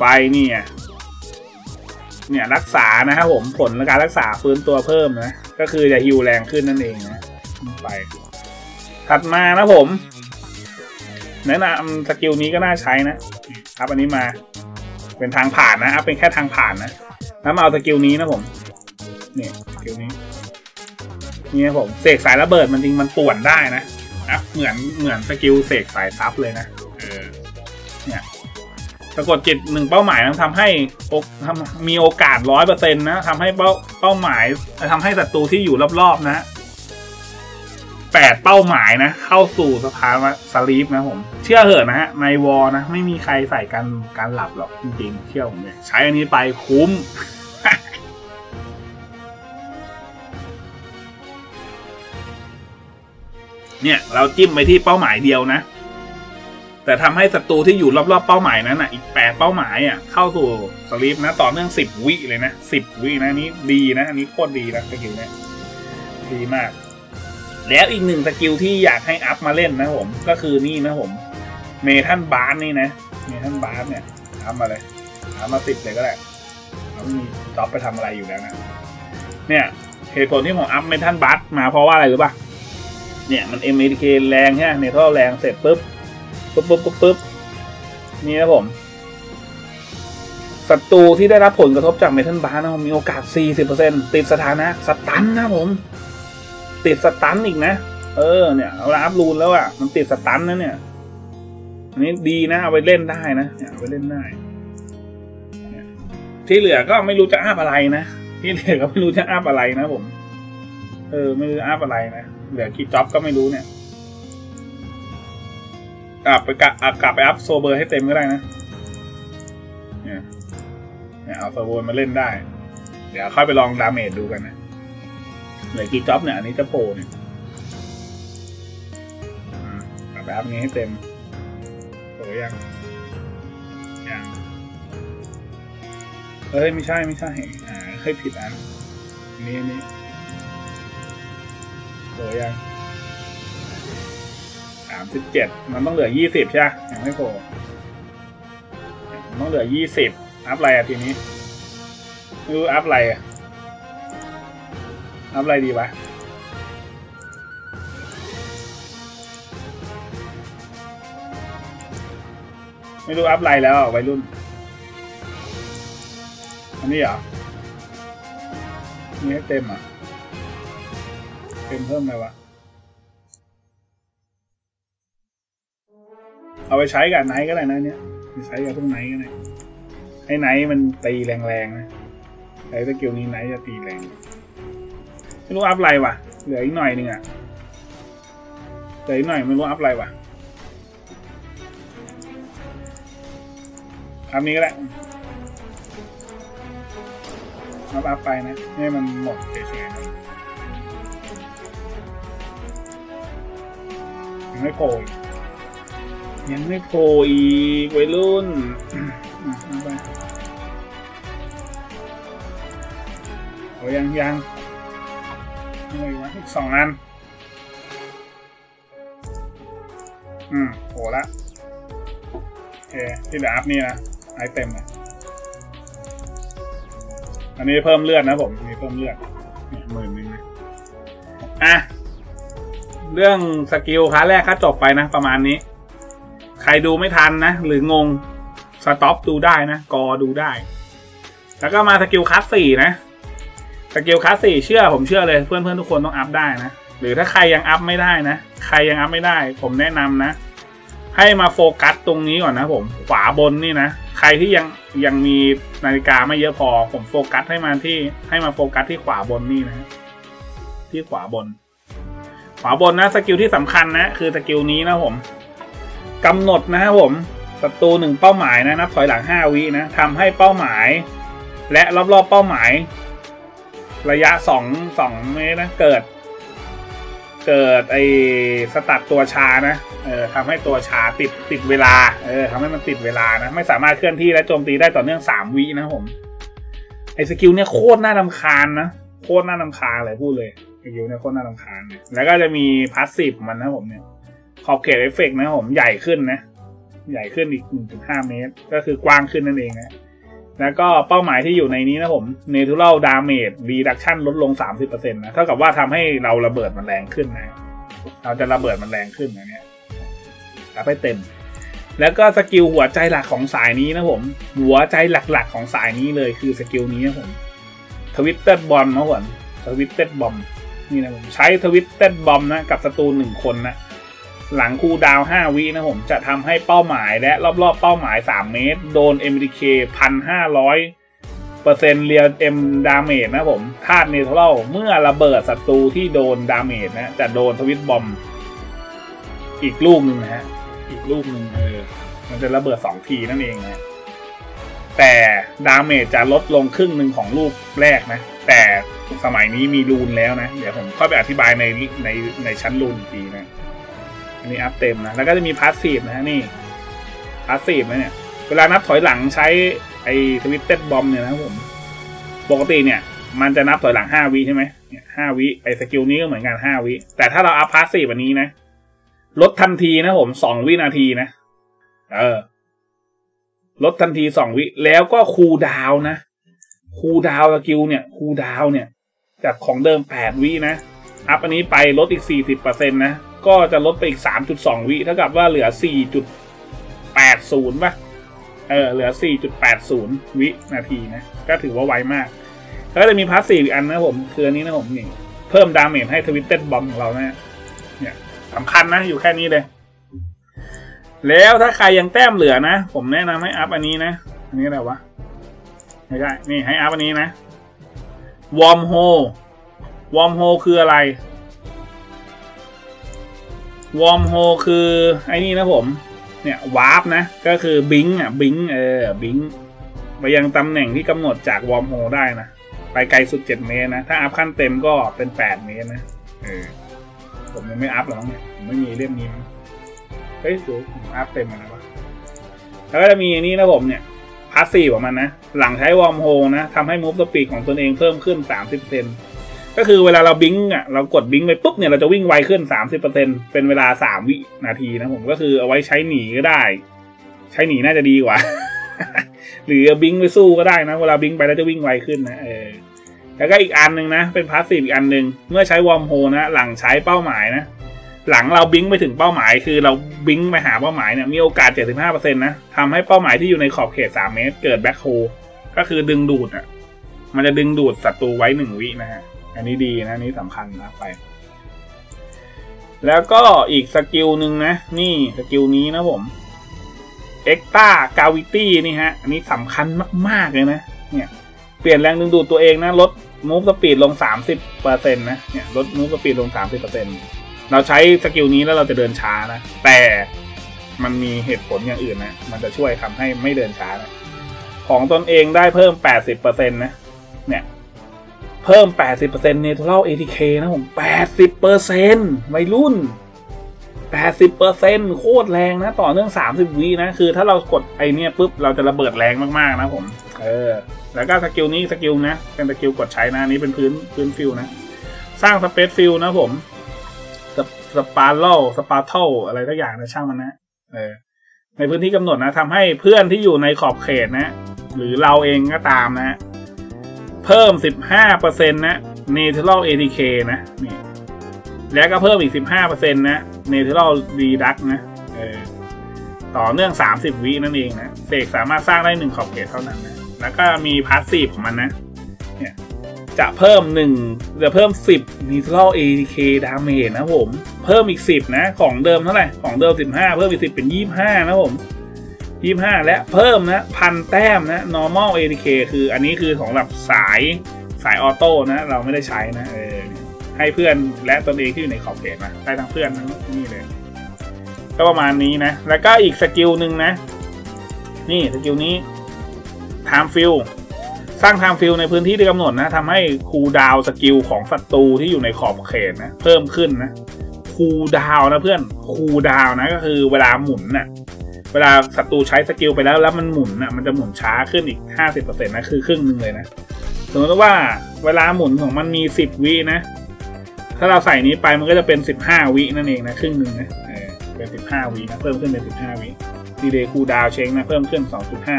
Speaker 1: เนี่ยรักษานะครับผมผลการรักษาฟื้นตัวเพิ่มนะก็คือจะฮิวแรงขึ้นนั่นเองนะไฟถัดมานะผมแนะนำสกิลนี้ก็น่าใช้นะครับอันนี้มาเป็นทางผ่านนะเป็นแค่ทางผ่านนะแล้วมาเอาสกิลนี้นะผมนี่สกิลนี้นี่ผมเสกสายระเบิดมันจริงมันป่วนได้นะเหมือนสกิลเสกสายซับเลยนะเนี่ยสะกดจิต1เป้าหมายทำให้มีโอกาส 100% นะทำให้เป้าหมายทำให้ศัตรูที่อยู่รอบๆนะ8เป้าหมายนะเข้าสู่สภาวะสลีปนะผมเชื่อเหอะนะฮะในวอลนะไม่มีใครใส่การหลับหรอกจริงๆเชื่อผมเลยใช้อันนี้ไปคุ้ม เนี่ยเราจิ้มไปที่เป้าหมายเดียวนะแต่ทำให้ศัตรูที่อยู่รอบๆเป้าหมายนั้นอีก8เป้าหมายเข้าสู่สลีปนะต่อเนื่อง10 วิเลยนะ10 วินะนี้ดีนะอันนี้โคตรดีนะสกิลนี้ดีมากแล้วอีก1สกิลที่อยากให้อัพมาเล่นนะผมก็คือนี่นะผมเมทัลบาร์นี่นะเมทัลบาร์เนี่ยทำมาเลยทำมา10เลยก็ได้เราไม่มีจ็อบไปทำอะไรอยู่แล้วนะเนี่ยเหตุผลที่ผมอัพเมทัลบาร์มาเพราะว่าอะไรรู้ป่ะเนี่ยมัน MADK แรงใช่ไหมเนเธอร์แรงเสร็จปุ๊บนี่นะผมศัตรูที่ได้รับผลกระทบจากเมทัลบาร์นะมีโอกาส 40% ติดสถานะสตันนะผมติดสตันอีกนะเนี่ยเอาละอัพรูนแล้วมันติดสตันนะเนี่ยอันนี้ดีนะเอาไปเล่นได้นะเอาไปเล่นได้ที่เหลือก็ไม่รู้จะอัพอะไรนะที่เหลือก็ไม่รู้จะอัพอะไรนะผมไม่รู้อัพอะไรนะเหลือกี่จ็อบก็ไม่รู้เนี่ยกลับไปอัพโซเบอร์ให้เต็มก็ได้นะเนี่ยเอาโซเบอร์มาเล่นได้เดี๋ยวค่อยไปลองดาเมจดูกันนะเหลือกี่จ็อบเนี่ยอันนี้จะโปรเนี่ยกลับไปอัพนี้ให้เต็มโปรยังไม่ใช่ให้ผิดอันนี้โปรยัง37มันต้องเหลือ20ใช่ไหมยังไม่โผล่ต้องเหลือ20อัพอะไรทีนี้ไม่รู้อัพอะไรอัพอะไรดีวะไม่รู้อัพอะไรแล้ววัยรุ่นอันนี้เหรอนี่ให้เต็มเต็มเพิ่มไหมวะเอาไปใช้กับไนท์ก็ได้นะเนี่ยไปใช้กับพวกไนท์ก็ได้ให้ไนท์มันตีแรงๆนะใช้สกิลนี้ไนท์จะตีแรงไม่รู้อัพอะไรวะเหลืออีกหน่อยนึงเหลืออีกหน่อยไม่รู้อัพอะไรวะอัพนี้ก็ได้อัพไปนะให้มันหมดเฉยๆยังไม่โผล่อีกวัยรุ่นโอ้ยังอะไรวะ2 อันโหละโอเคที่เหลืออัพนี่นะไอเต็มเลยอันนี้เพิ่มเลือดนะผมมีเพิ่มเลือดเนี่ย10,000นะเรื่องสกิลคลาสแรกก็จบไปนะประมาณนี้ใครดูไม่ทันนะหรืองงสต็อปดูได้นะกอดูได้แล้วก็มาสกิลคลาส4นะสกิลคลาส4ผมเชื่อเลยเพื่อนๆทุกคนต้องอัพได้นะหรือถ้าใครยังอัพไม่ได้นะใครยังอัพไม่ได้ผมแนะนำนะให้มาโฟกัสตรงนี้ก่อนนะผมขวาบนนี่นะใครที่ยังมีนาฬิกาไม่เยอะพอผมโฟกัสให้มาโฟกัสที่ขวาบนนี่นะที่ขวาบนนะสกิลที่สำคัญนะคือสกิลนี้นะผมกำหนดนะครับผมศัตรู1เป้าหมายนะนับถอยหลัง5 วินะทำให้เป้าหมายและรอบๆเป้าหมายระยะ2 เมตรนะเกิดไอสตัดตัวชานะทำให้ตัวชาติดเวลาทำให้มันติดเวลานะไม่สามารถเคลื่อนที่และโจมตีได้ต่อเนื่อง3 วินะผมไอสกิลเนี่ยโคตรน่ารำคาญนะโคตรน่ารำคาญเลยพูดเลยสกิลเนี่ยโคตรน่ารำคาญเนี่ยแล้วก็จะมีพาสซีฟมันนะผมเนี่ยขอบเขตเอฟเฟกต์นะผมใหญ่ขึ้นนะใหญ่ขึ้นอีก 1.5 เมตรก็คือกว้างขึ้นนั่นเองนะแล้วก็เป้าหมายที่อยู่ในนี้นะผม Natural Damage Reduction ลดลง 30% นะเท่ากับว่าทำให้เราระเบิดมันแรงขึ้นนะเราจะระเบิดมันแรงขึ้นนะเนี่ยรับให้เต็มแล้วก็สกิลหัวใจหลักของสายนี้นะผมหัวใจหลักๆของสายนี้เลยคือสกิลนี้นะผมTwisted Bomb นะผมTwisted Bomb นี่นะผมใช้ Twisted Bomb นะกับศัตรู1 คนนะหลังคูลดาวน์5 วินะผมจะทำให้เป้าหมายและรอบๆเป้าหมาย3 เมตรโดน MDK 1,500%เรียลดาเมจนะผมธาตุเนเธอรัลเมื่อระเบิดศัตรูที่โดนดาเมจนะจะโดนทวิตบอมอีกลูกหนึ่งนะฮะอีกลูกหนึ่งมันจะระเบิด2 ทีนั่นเองนะแต่ดาเมจจะลดลงครึ่งหนึ่งของลูกแรกนะแต่สมัยนี้มีรูนแล้วนะเดี๋ยวผมค่อยไปอธิบายในชั้นรูนอีกทีนะอันนี้อัพเต็มนะแล้วก็จะมีพาสซีฟนะฮะนี่พาสซีฟนะเนี่ยเวลานับถอยหลังใช้ไอ้ทวิตเต็ดบอมเนี่ยนะผมปกติเนี่ยมันจะนับถอยหลัง5 วิใช่ไหมเนี่ย5 วิไอ้สกิลนี้ก็เหมือนกัน5 วิแต่ถ้าเราอัพพาสซีฟแบบนี้นะลดทันทีนะผม2 วินาทีนะลดทันที2 วิแล้วก็คูลดาวน์นะคูลดาวน์สกิลเนี่ยคูลดาวน์เนี่ยจากของเดิม8 วินะอัพอันนี้ไปลดอีก 40% นะก็จะลดไปอีก 3.2 วิเท่ากับว่าเหลือ 4.80 ป่ะเหลือ 4.80 วินาทีนะก็ถือว่าไวมากแล้วก็จะมีพาสซีฟอีกอันนะผมคืออันนี้นะผมนี่เพิ่มดาเมจให้ทวิตเต็ดบอมของเรานะเนี่ยสำคัญนะอยู่แค่นี้เลยแล้วถ้าใครยังแต้มเหลือนะผมแนะนำให้อัพอันนี้นะอันนี้อะไรวะไม่ได้นี่ให้อัพอันนี้นะวอร์มโฮคืออะไรวอร์มโฮคือไอ้นี่นะผมเนี่ยวาร์ปนะก็คือบิงบิงไปยังตำแหน่งที่กำหนดจากวอร์มโฮได้นะไปไกลสุด7 เมตรนะถ้าอัพขั้นเต็มก็เป็น8 เมตรนะผมยังไม่อัพหรอกเนี่ยผมไม่มีเล่มนี้เฮ้ยดูผมอัพเต็มแล้ววะแล้วก็จะมีอันนี้นะผมเนี่ยพาสซีฟของมันนะหลังใช้วอร์มโฮนะทำให้มูฟสปีดของตนเองเพิ่มขึ้น 30%ก็คือเวลาเราบิงเรากดบิงไปปุ๊บเนี่ยเราจะวิ่งไวขึ้น 30% เป็นเวลา3 วินาทีนะผมก็คือเอาไว้ใช้หนีก็ได้ใช้หนีน่าจะดีกว่า หรือบิงไปสู้ก็ได้นะเวลาบิงไปแล้วจะวิ่งไวขึ้นนะแล้วก็อีกอันนึงนะเป็นพาสซีฟอีกอันนึงเมื่อใช้วอร์มโฮนะหลังใช้เป้าหมายนะหลังเราบิงไปถึงเป้าหมายคือเราบิงไปหาเป้าหมายเนี่ยมีโอกาส 75% นะทำให้เป้าหมายที่อยู่ในขอบเขต3 เมตรเกิดแบ็คโฮก็คือดึงดูดมันจะดึงดูดศัตรูไว้1 วินะฮะอันนี้ดีนะนี้สำคัญนะไปแล้วก็อีกสกิลหนึ่งนะนี่สกิลนี้นะผมเอ็กต้ากาวิตี้นี่ฮะอันนี้สำคัญมากๆเลยนะเนี่ยเปลี่ยนแรงดึงดูดตัวเองนะลดมูฟสปีดลง 30% นะเนี่ยลดมูฟสปีดลง 30% เราใช้สกิลนี้แล้วเราจะเดินช้านะแต่มันมีเหตุผลอย่างอื่นนะมันจะช่วยทำให้ไม่เดินช้านะของตนเองได้เพิ่ม 80% นะเนี่ยเพิ่ม 80% Natural ATK นะผม 80% วัยรุ่น 80% โคตรแรงนะต่อเนื่อง30 วินะคือถ้าเรากดไอเนี้ยปุ๊บเราจะระเบิดแรงมากๆนะผมแล้วก็สกิลนี้สกิลนะเป็นสกิลกดใช้นะนี้เป็นพื้นฟิลนะสร้างสเปซฟิลนะผมสปาร์เทลอะไรทุกอย่างนะช่างมันนะในพื้นที่กำหนดนะทำให้เพื่อนที่อยู่ในขอบเขตนะหรือเราเองก็ตามนะเพิ่ม 15% นะ Natural ATK นะนี่แล้วก็เพิ่มอีก 15% นะ Natural Reduct นะต่อเนื่อง30วินั่นเองนะเสกสามารถสร้างได้1ขอบเขตเท่านั้นนะแล้วก็มีพาสซีฟของมันนะเนี่ยจะเพิ่ม10 Natural ATK Damage นะผมเพิ่มอีก10นะของเดิมเท่าไหร่ของเดิม15เพิ่มอีก10เป็น25นะผม25และเพิ่มนะ1,000 แต้มนะ normal ATK คืออันนี้คือของแบบสายออโต้นะเราไม่ได้ใช้นะให้เพื่อนและตนเองที่อยู่ในขอบเขตนะได้ทั้งเพื่อนทั้งนี่เลยก็ประมาณนี้นะแล้วก็อีกสกิลหนึ่งนะนี่สกิลนี้ Time Fill สร้าง Time Fill ในพื้นที่ที่กำหนดนะทำให้คูลดาวน์สกิลของศัตรูที่อยู่ในขอบเขตนะเพิ่มขึ้นนะคูลดาวน์นะเพื่อนคูลดาวน์นะก็คือเวลาหมุนนะเวลาศัตรูใช้สกิลไปแล้วมันหมุนนะมันจะหมุนช้าขึ้นอีก 50% นะคือครึ่งนึงเลยนะสมมติว่าเวลาหมุนของมันมี10วินะถ้าเราใส่นี้ไปมันก็จะเป็น15วินั่นเองนะครึ่งนึงนะเป็น15วินะเพิ่มขึ้นเป็น15วิดีเลย์คูลดาวน์เช็คนะเพิ่มขึ้น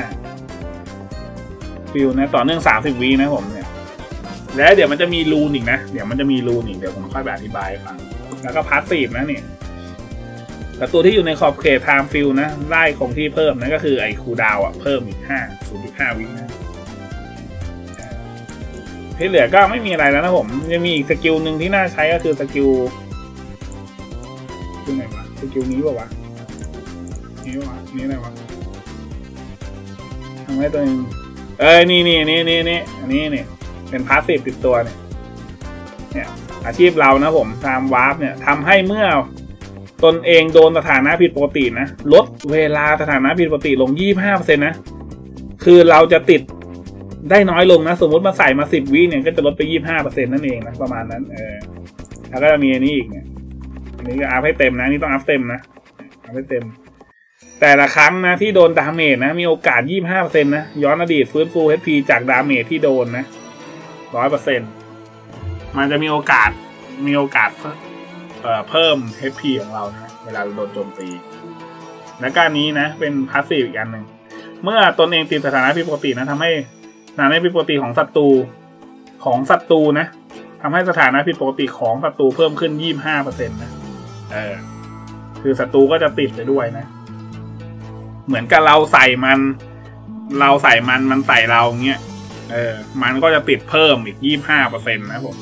Speaker 1: 2.5 ฟิลนะต่อเนื่อง30วินะผมเนี่ยแล้วเดี๋ยวมันจะมีรูนอีกนะเดี๋ยวผมค่อยไปอธิบายให้ฟังแล้วก็พาสซีฟนะเนี่ยแต่ตัวที่อยู่ในขอบเขต Time Fill นะได้คงที่เพิ่มนะก็คือไอ้คูลดาวน์เพิ่มอีก 0.5 วินะที่เหลือก็ไม่มีอะไรแล้วนะผมยังมีอีกสกิลหนึ่งที่น่าใช้ก็คือสกิลไหนวะสกิลนี้ป่าวะนี่อะไรวะทำให้ตัวเองนี่อันนี้เนี่ยเป็นพาสซีฟติดตัวเนี่ยอาชีพเรานะผมตามวาร์ปเนี่ยทำให้เมื่อตนเองโดนสถานะผิดปกตินะลดเวลาสถานะผิดปกติลง 25% นะคือเราจะติดได้น้อยลงนะสมมติมาใส่มา10วิเนี่ยก็จะลดไป 25% นั่นเองนะประมาณนั้นแล้วก็จะมีอันนี้อีกเนี่ยอันนี้ก็อัพให้เต็มนะนี่ต้องอัพเต็มนะอัพให้เต็มแต่ละครั้งนะที่โดนดาเมจนะมีโอกาส 25% นะย้อนอดีตฟื้นฟู HP จากดาเมจที่โดนนะ 100% มันจะมีโอกาสเพิ่ม HP ของเรานะเวลาโดนโจมตีและการนี้นะเป็นพาสซีฟอีกอันหนึ่งเมื่อตนเองติดสถานะผิดปกตินะทำให้สถานะผิดปกติของศัตรูนะทำให้สถานะผิดปกติของศัตรูเพิ่มขึ้น 25% นะคือศัตรูก็จะติดไปด้วยนะเหมือนกับเราใส่มันมันใส่เราเงี้ยมันก็จะติดเพิ่มอีก 25% นะผม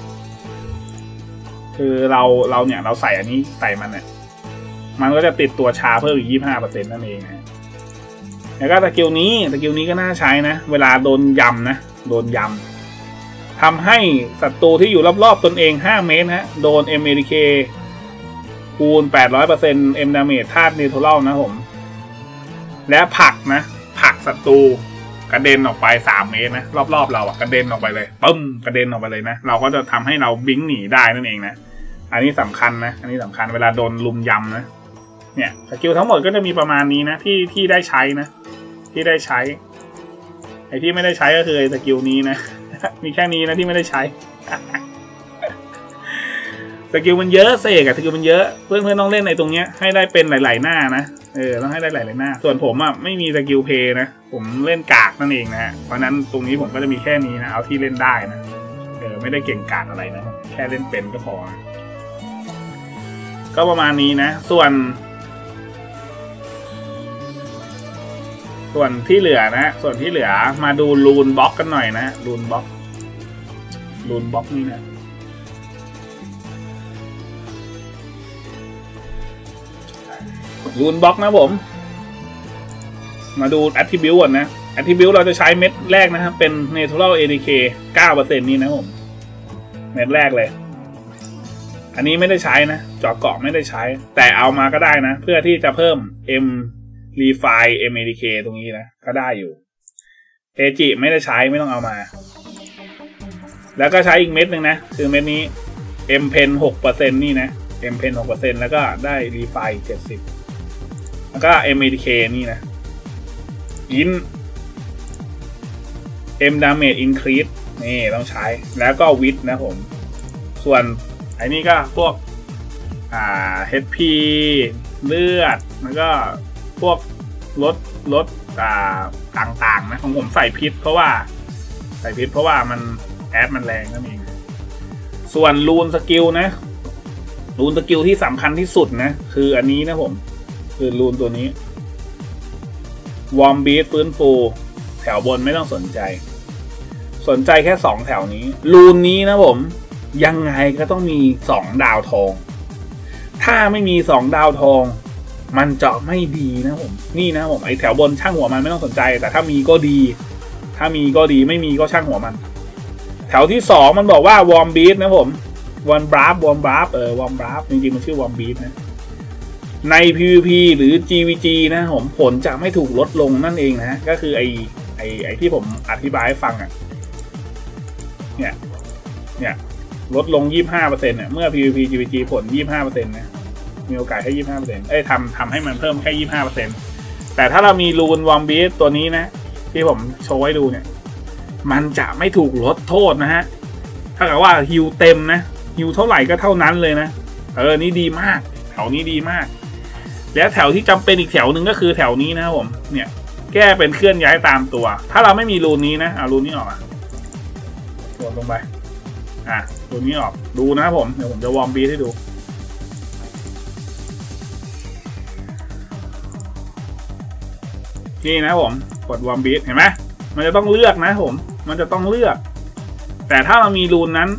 Speaker 1: คือเราเนี่ยเราใส่อันนี้ใส่มันเนี่ยมันก็จะติดตัวชาเพิ่มอีก 25% นั่นเองนะแล้วก็สกิลนี้ก็น่าใช้นะเวลาโดนยำทำให้ศัตรูที่อยู่รอบๆตนเอง5 เมตรนะโดน MADK คูณ 800% M damage ธาตุ Natural นะผมและผลักศัตรูกระเด็นออกไป3 เมตรนะรอบๆเรากระเด็นออกไปเลยปึ้มกระเด็นออกไปเลยนะเราก็จะทำให้เราบิงหนีได้นั่นเองนะอันนี้สำคัญนะเวลาโดนลุมยำนะเนี่ยสกิลทั้งหมดก็จะมีประมาณนี้นะที่ได้ใช้นะที่ได้ใช้ไอ้ที่ไม่ได้ใช้ก็คือสกิลนี้นะ มีแค่นี้นะที่ไม่ได้ใช้ สกิลมันเยอะสกิลมันเยอะเพื่อนต้องเล่นในตรงเนี้ยให้ได้เป็นหลายๆหน้านะต้องให้ได้หลายๆหน้าส่วนผมไม่มีสกิลเพย์นะผมเล่นกากนั่นเองนะเพราะนั้นตรงนี้ผมก็จะมีแค่นี้นะเอาที่เล่นได้นะไม่ได้เก่งกาจอะไรนะแค่เล่นเป็นก็พอก็ประมาณนี้นะส่วนที่เหลือนะส่วนที่เหลือมาดูรูนบล็อกกันหน่อยนะรูนบล็อกนี่นะรูนบล็อกนะผมมาดู attribute ก่อนนะ attribute เราจะใช้เม็ดแรกนะครับเป็น natural ATK 9% นี่นะผมเม็ดแรกเลยอันนี้ไม่ได้ใช้นะเจาะเกาะไม่ได้ใช้แต่เอามาก็ได้นะเพื่อที่จะเพิ่ม refine MADK ตรงนี้นะก็ได้อยู่เอจิไม่ได้ใช้ไม่ต้องเอามาแล้วก็ใช้อีกเม็ดหนึ่งนะคือเม็ดนี้ MPen 6% นี่นะ MPen 6% แล้วก็ได้ refine 70แล้วก็ MADK นี่นะM damage increase นี่ต้องใช้แล้วก็ width นะผมส่วนไอ้นี่ก็พวก HP เลือดแล้วก็พวกลดต่างๆนะของผมใส่พิษเพราะว่ามันแอดมันแรงนั่นเองส่วนรูนสกิลนะรูนสกิลที่สำคัญที่สุดนะคืออันนี้นะผมคือรูนตัวนี้วอร์มบีทฟื้นฟูแถวบนไม่ต้องสนใจแค่2แถวนี้รูนนี้นะผมยังไงก็ต้องมี2ดาวทองถ้าไม่มี2ดาวทองมันจะไม่ดีนะผมนี่นะผมไอแถวบนช่างหัวมันไม่ต้องสนใจแต่ถ้ามีก็ดีไม่มีก็ช่างหัวมันแถวที่2มันบอกว่าวอร์มบีทนะผมวอร์มบราฟวอร์มบราฟจริงๆมันชื่อวอร์มบีทนะใน PVP หรือ GVG นะผมผลจะไม่ถูกลดลงนั่นเองนะก็คือไอที่ผมอธิบายให้ฟังอ่ะเนี่ยลดลง 25% เนี่ยเมื่อ PVP GVG ผล 25% นะมีโอกาสแค่ 25% ทำให้มันเพิ่มแค่ 25% แต่ถ้าเรามีรูนวอร์มบีทตัวนี้นะที่ผมโชว์ให้ดูเนี่ยมันจะไม่ถูกลดโทษนะฮะถ้าเกิดว่าฮิวเต็มนะฮิวเท่าไหร่ก็เท่านั้นเลยนะนี่ดีมากแถวนี้ดีมากแล้วแถวที่จำเป็นอีกแถวหนึ่งก็คือแถวนี้นะครับผมเนี่ยแก้เป็นเคลื่อนย้ายตามตัวถ้าเราไม่มีรูนนี้นะเอารูนนี้ออกกดลงไปรูนนี้ออกดูนะครับผมเดี๋ยวผมจะวอร์มบีทให้ดูนี่นะผมกดวอร์มบีทเห็นไหมมันจะต้องเลือกนะผมมันจะต้องเลือกแต่ถ้าเรามีรูนนั้น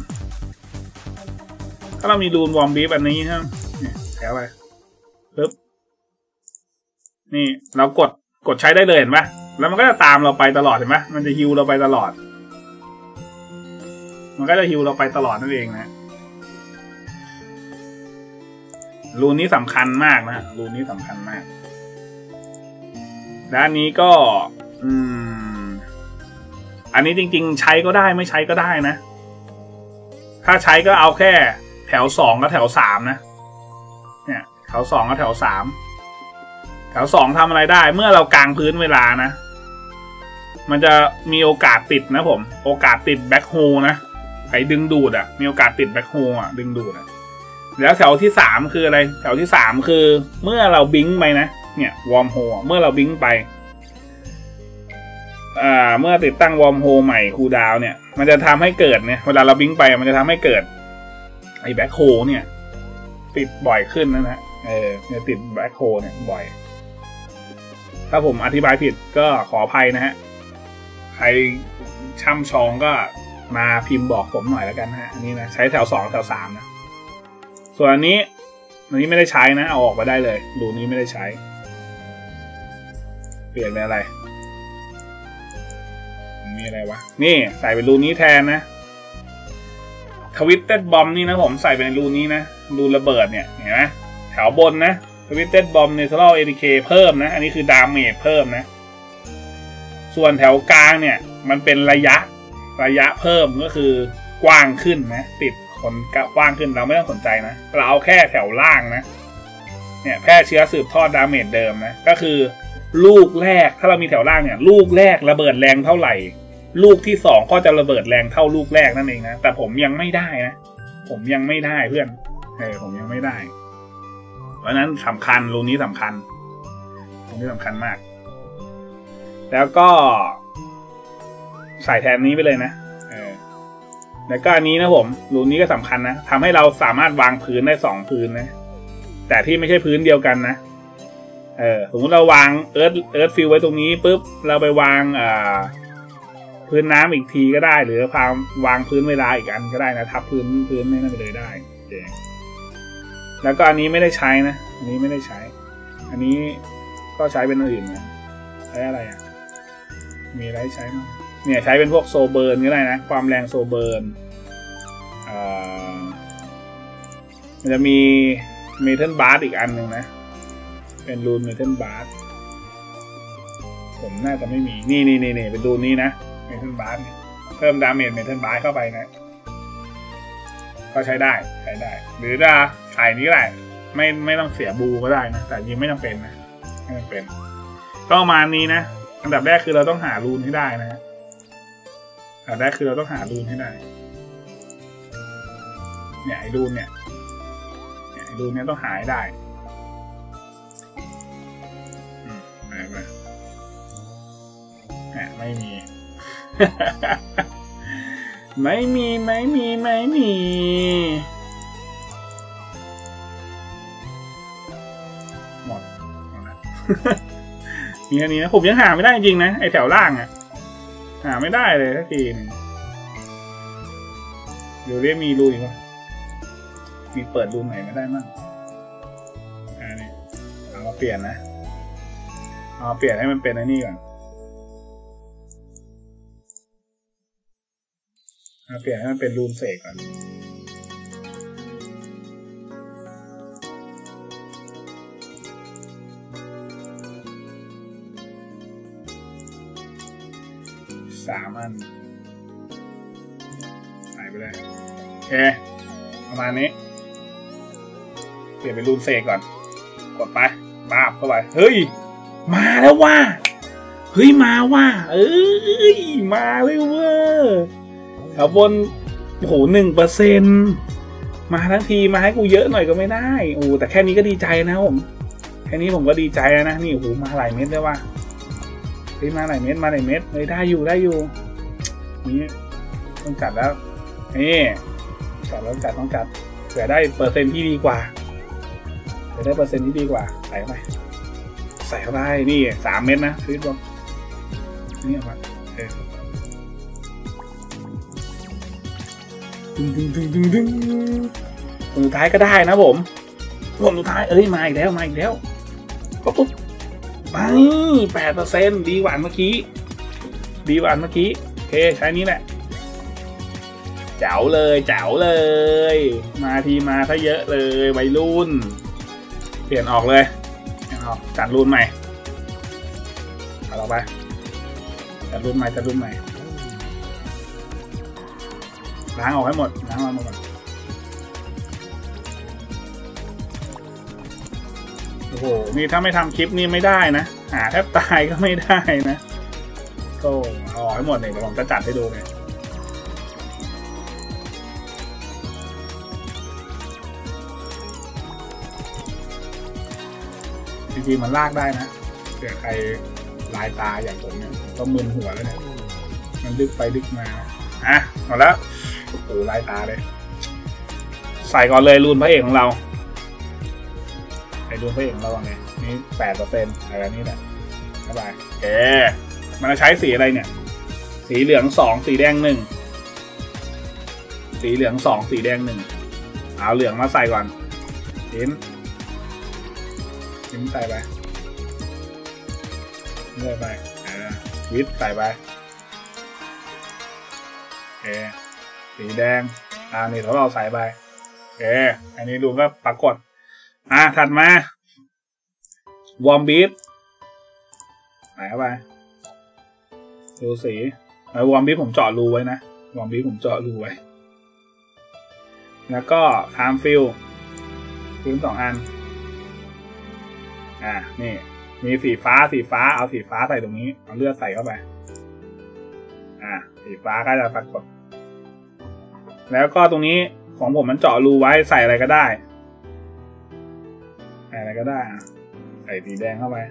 Speaker 1: ถ้าเรามีรูนวอร์มบีทแบบนี้นะแถวไปปึ๊บนี่เรากดใช้ได้เลยเห็นไหมแล้วมันก็จะตามเราไปตลอดเห็นไหมมันจะฮิวเราไปตลอดนั่นเองนะรูนนี้สำคัญมากนะรูนนี้สำคัญมากด้านนี้ก็อันนี้จริงๆใช้ก็ได้ไม่ใช้ก็ได้นะถ้าใช้ก็เอาแค่แถว2กับแถว3นะเนี่ยแถว2กับแถว3แถว2ทำอะไรได้เมื่อเรากางพื้นเวลานะมันจะมีโอกาสติดนะผมโอกาสติดแบ็คโฮนะไอ้ดึงดูดมีโอกาสติดแบ็คโฮดึงดูดแล้วแถวที่3คืออะไรแถวที่3คือเมื่อเราบิงไปนะเนี่ยวอร์มโฮเมื่อเราบิงไปเมื่อติดตั้งวอร์มโฮใหม่คูลดาวน์เนี่ยมันจะทำให้เกิดเนี่ยเวลาเราบิงไปมันจะทำให้เกิดไอ้แบ็คโฮเนี่ยติดบ่อยขึ้นนะเนี่ยติดแบ็คโฮเนี่ยบ่อยถ้าผมอธิบายผิดก็ขออภัยนะฮะใครช่ำชองก็มาพิมพ์บอกผมหน่อยแล้วกันฮะอันนี้นะใช้แถว2แถว3นะส่วนอันนี้ไม่ได้ใช้นะเอาออกมาได้เลยรูนี้ไม่ได้ใช้เปลี่ยนเป็นอะไรมีอะไรวะนี่ใส่เป็นรูนี้แทนนะทวิตเต็ดบอมนี่นะผมใส่เป็นรูนี้นะรูระเบิดเนี่ยเห็นไหมแถวบนนะทวิตเต็ดบอมเนเธอรัล ATK เพิ่มนะอันนี้คือดาเมจเพิ่มนะส่วนแถวกลางเนี่ยมันเป็นระยะเพิ่มก็คือกว้างขึ้นนะติดคนกว้างขึ้นเราไม่ต้องสนใจนะเราเอาแค่แถวล่างนะเนี่ยแพร่เชื้อสืบทอดดาเมจเดิมนะก็คือลูกแรกถ้าเรามีแถวล่างเนี่ยลูกแรกระเบิดแรงเท่าไหร่ลูกที่2ก็จะระเบิดแรงเท่าลูกแรกนั่นเองนะแต่ผมยังไม่ได้นะผมยังไม่ได้เพื่อนผมยังไม่ได้เพราะนั้นสำคัญรูนี้สำคัญมากแล้วก็ใส่แทนนี้ไปเลยนะแล้วก็อันนี้นะผมรูนี้ก็สำคัญนะทำให้เราสามารถวางพื้นได้2พื้นนะแต่ที่ไม่ใช่พื้นเดียวกันนะสมมติเราวางเอิร์ธฟิลไว้ตรงนี้ปุ๊บเราไปวางพื้นน้ำอีกทีก็ได้หรือพาวางพื้นเวลาอีกอันก็ได้นะทับพื้นไม่นั่นไปเลยได้แล้วก็อันนี้ไม่ได้ใช้นะอันนี้ไม่ได้ใช้อันนี้ก็ใช้เป็นอื่นนะใช้อะไรมีอะไรใช้มั้ยเนี่ยใช้เป็นพวกโซเบิร์นก็ได้นะความแรงโซเบิร์นมันจะมีเมทัลบาร์อีกอันหนึ่งนะเป็นรูนเมทัลบาร์ผมน่าจะไม่มีนี่เป็นรูนนี้นะเมทัลบาร์เพิ่มดาเมจเมทัลบาร์เข้าไปนะก็ใช้ได้หรือจะใส่นี้ก็ได้ไม่ต้องเสียบูก็ได้นะแต่ยิงไม่จำเป็นนะไม่จำเป็นก็ประมาณนี้นะอันดับแรกคือเราต้องหารูนให้ได้นะอันดับแรกคือเราต้องหารูนให้ได้เนี่ยไอ้รูนเนี่ยรูนนี้ต้องหายได้หายไปไม่มี ไม่มีหมดนะ มีแค่นี้นะผมยังหาไม่ได้จริงนะไอแถวล่างอะหาไม่ได้เลยสักทีนึงเดี๋ยวเรียกมีรูอีกว่ามีเปิดรูไหนไม่ได้มั่งนี่เอามาเปลี่ยนนะเอาเปลี่ยนให้มันเป็นไอ้นี่ก่อนเอาเปลี่ยนให้มันเป็นรูนเสกก่อน3 อันใส่ไปเลยโอเคประมาณนี้เปลี่ยนเป็นรูนเสกก่อนกดไปบ้าบเข้าไปเฮ้ยมาแล้วว่ะเฮ้ยมาว่ะเอ้ยมาเลยเว้ยแถวบนโอ้โห1%มาทั้งทีมาให้กูเยอะหน่อยก็ไม่ได้โอ้แต่แค่นี้ก็ดีใจนะผมแค่นี้ผมก็ดีใจแล้วนะนี่โอ้โหมาหลายเม็ดเลยว่ะมาหลายเม็ดเลยได้อยู่นี่ต้องจัดแล้วนี่จัดแล้วต้องจัดเผื่อได้เปอร์เซ็นต์ที่ดีกว่าใส่เข้าไปนี่3 เม็ดนะคือบอกนี่ครับดึงสุดท้ายก็ได้นะผมสุดท้ายมาอีกแล้วปุ๊บไป8%ดีกว่าเมื่อกี้โอเคใช้นี้แหละเจ๋วเลยมาทีมาถ้าเยอะเลยวัยรุ่นเปลี่ยนออกเลยจัดรุ่นใหม่เอาไปจัดรุ่นใหม่ล้างออกให้หมดก่อนโอ้โหนี่ถ้าไม่ทำคลิปนี้ไม่ได้นะหาแทบตายก็ไม่ได้นะก็เอาออกให้หมดเลยเดี๋ยวผมจะจัดให้ดูเลยจริงๆมันลากได้นะเผื่อใครลายตาอย่างผมเนี่ยก็มึนหัวแล้วเนี่ยมันดึกไปดึกมาหมดแล้วโอ้โหลายตาเลยใส่ก่อนเลยรูนพระเอกของเราไอ้รูนพระเอกของเราเนี่ยนี่8%อะไรนี่แหละเข้าไปมันจะใช้สีอะไรเนี่ยสีเหลือง2สีแดง1สีเหลือง2สีแดง1เอาเหลืองมาใส่ก่อนทิ้งใส่ไปเลื่อยไปวิทใส่ไปสีแดงนี่เราใส่ไปอันนี้ดูก็ปรากฏถัดมาวอร์มบีทใส่เข้าไปดูสีวอร์มบีทผมเจาะรูไว้นะแล้วก็ไทม์ฟิล2 อันนี่มีสีฟ้าเอาสีฟ้าใส่ตรงนี้เอาเลือดใส่เข้าไปสีฟ้าก็จะปรากฏแล้วก็ตรงนี้ของผมมันเจาะรูไว้ใส่อะไรก็ได้ใส่สีแดงเข้าไป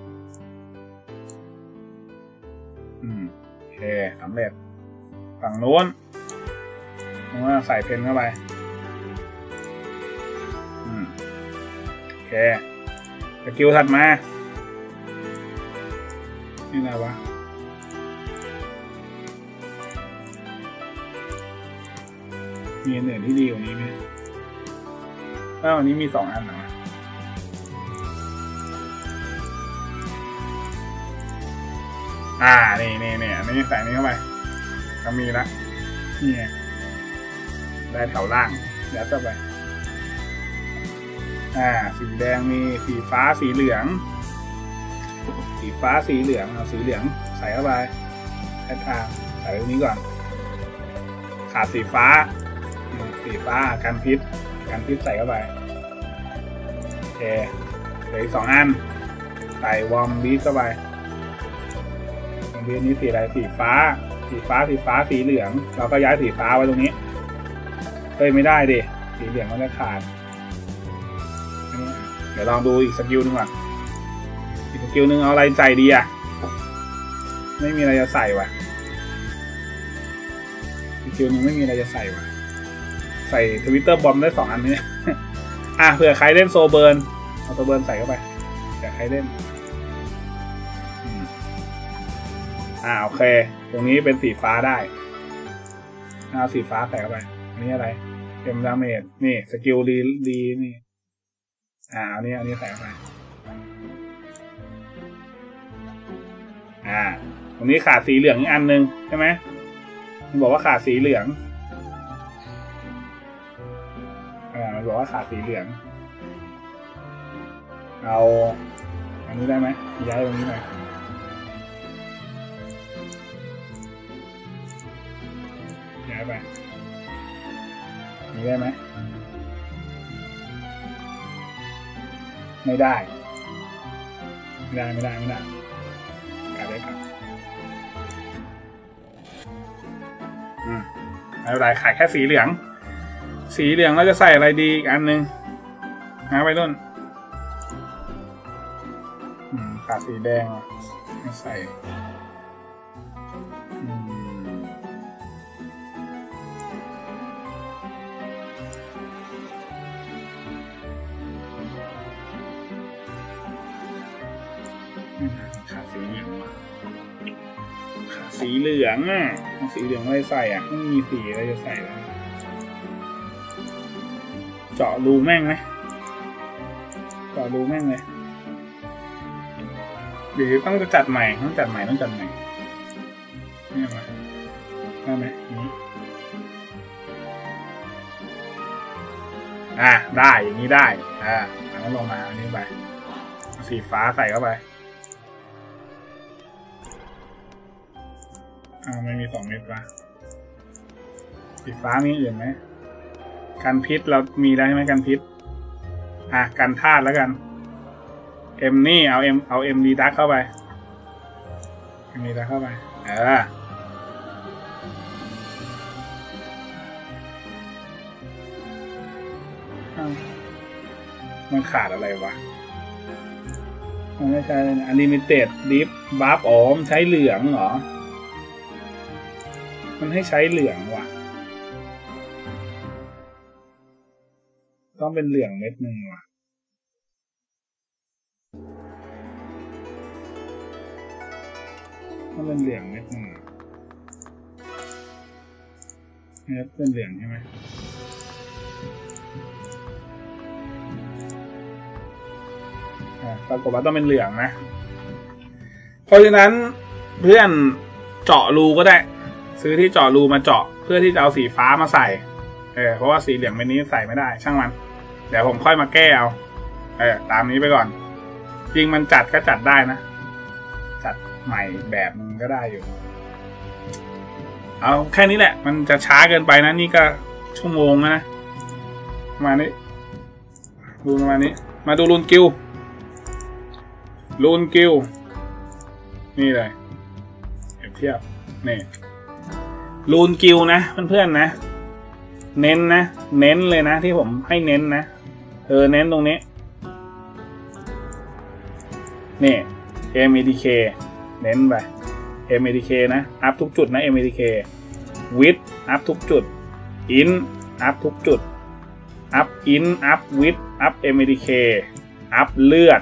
Speaker 1: โอเคสำเร็จฝั่งโน้นผมว่าใส่เพนเข้าไปโอเคสกิลถัดมานี่อะไรวะมีอันอื่นที่ดีกว่านี้ไหมอันนี้มี2 อันนะนี่อันนี้ใส่นี้เข้าไปก็มีละนี่ไงได้แถวล่างแล้วก็ไปสีแดงมีสีฟ้าสีเหลืองเอาสีเหลืองใส่เข้าไปใส่ทางใส่ตรงนี้ก่อนขาดสีฟ้ากันพิษใส่เข้าไปโอเคเหลืออีก2 อันใส่วอร์มบีทเข้าไปวอร์มบีทนี้สีอะไรสีฟ้าสีเหลืองเราก็ย้ายสีฟ้าไว้ตรงนี้ไม่ได้ดิสีเหลืองมันจะขาดดี๋ยวลองดูอีกสกิลนึงก่อนอีกสกิลนึงเอาอะไรใส่ดีอ่ะไม่มีอะไรจะใส่ว่ะสกิลนึงไม่มีอะไรจะใส่ว่ะใส่ทวิตเตอร์บอมได้2 อันนี้ เผื่อใครเล่นโซเบิร์นเอาโซเบิร์นใส่เข้าไปเผื่อใครเล่นโอเคตรงนี้เป็นสีฟ้าได้เอาสีฟ้าใส่เข้าไปอันนี้อะไรเต็มดาเมจนี่สกิลดีนี่อันนี้ใส่เข้าไปตรงนี้ขาดสีเหลืองอีกอันนึงใช่ไหมมันบอกว่าขาดสีเหลืองมันบอกว่าขาดสีเหลืองเอาอันนี้ได้ไหมย้ายตรงนี้หน่อยย้ายไปนี่ได้ไหมไม่ได้กลับเลยครับไม่เป็นไรขายแค่สีเหลืองเราจะใส่อะไรดีอีกอันนึงไปรุ่นขาดสีแดงไม่ใส่ขาดสีเหลืองสีเหลืองอะไรใส่ไม่มีสีอะไรจะใส่แล้วเจาะรูแม่งไหมเลยหรือต้องจัดใหม่นี่มาได้ไหมนี้ได้อย่างนี้ได้แล้วลงมาอันนี้ไปสีฟ้าใส่เข้าไปไม่มี2 เม็ดว่ะสีฟ้ามีอื่นไหมกันพิษเรามีได้ไหมกันพิษกันธาตุแล้วกันนี่เอาดีดักเข้าไปมันขาดอะไรวะมันไม่ใช่อันลิมิเต็ดดิฟบัฟมันใช้เหลืองเหรอมันให้ใช้เหลืองว่ะต้องเป็นเหลืองเม็ดนึงว่ะต้องเป็นเหลืองเม็ดนึงเป็นเหลืองใช่ไหมปรากฏว่าต้องเป็นเหลืองนะเพราะฉะนั้นเพื่อนเจาะรูก็ได้ซื้อที่เจาะรูมาเจาะเพื่อที่จะเอาสีฟ้ามาใส่เพราะว่าสีเหลืองเป็นนี้ใส่ไม่ได้ช่างมันเดี๋ยวผมค่อยมาแก้เอาตามนี้ไปก่อนจริงมันจัดก็จัดได้นะจัดใหม่แบบนึงก็ได้อยู่เอาแค่นี้แหละมันจะช้าเกินไปนะนี่ก็ชั่วโมงนะมานี้ดูประมาณนี้มาดูรูนกิลนี่เลยเทียบนี่รูนกิลนะเพื่อนๆนะเน้นเลยนะที่ผมให้เน้นนะเน้นตรงนี้นี่ MEDK เน้นไป MEDK นะอัพทุกจุดนะ MEDK วิดอัพทุกจุดอินอัพทุกจุดอัพอินอัพวิดอัพ MEDK อัพเลือด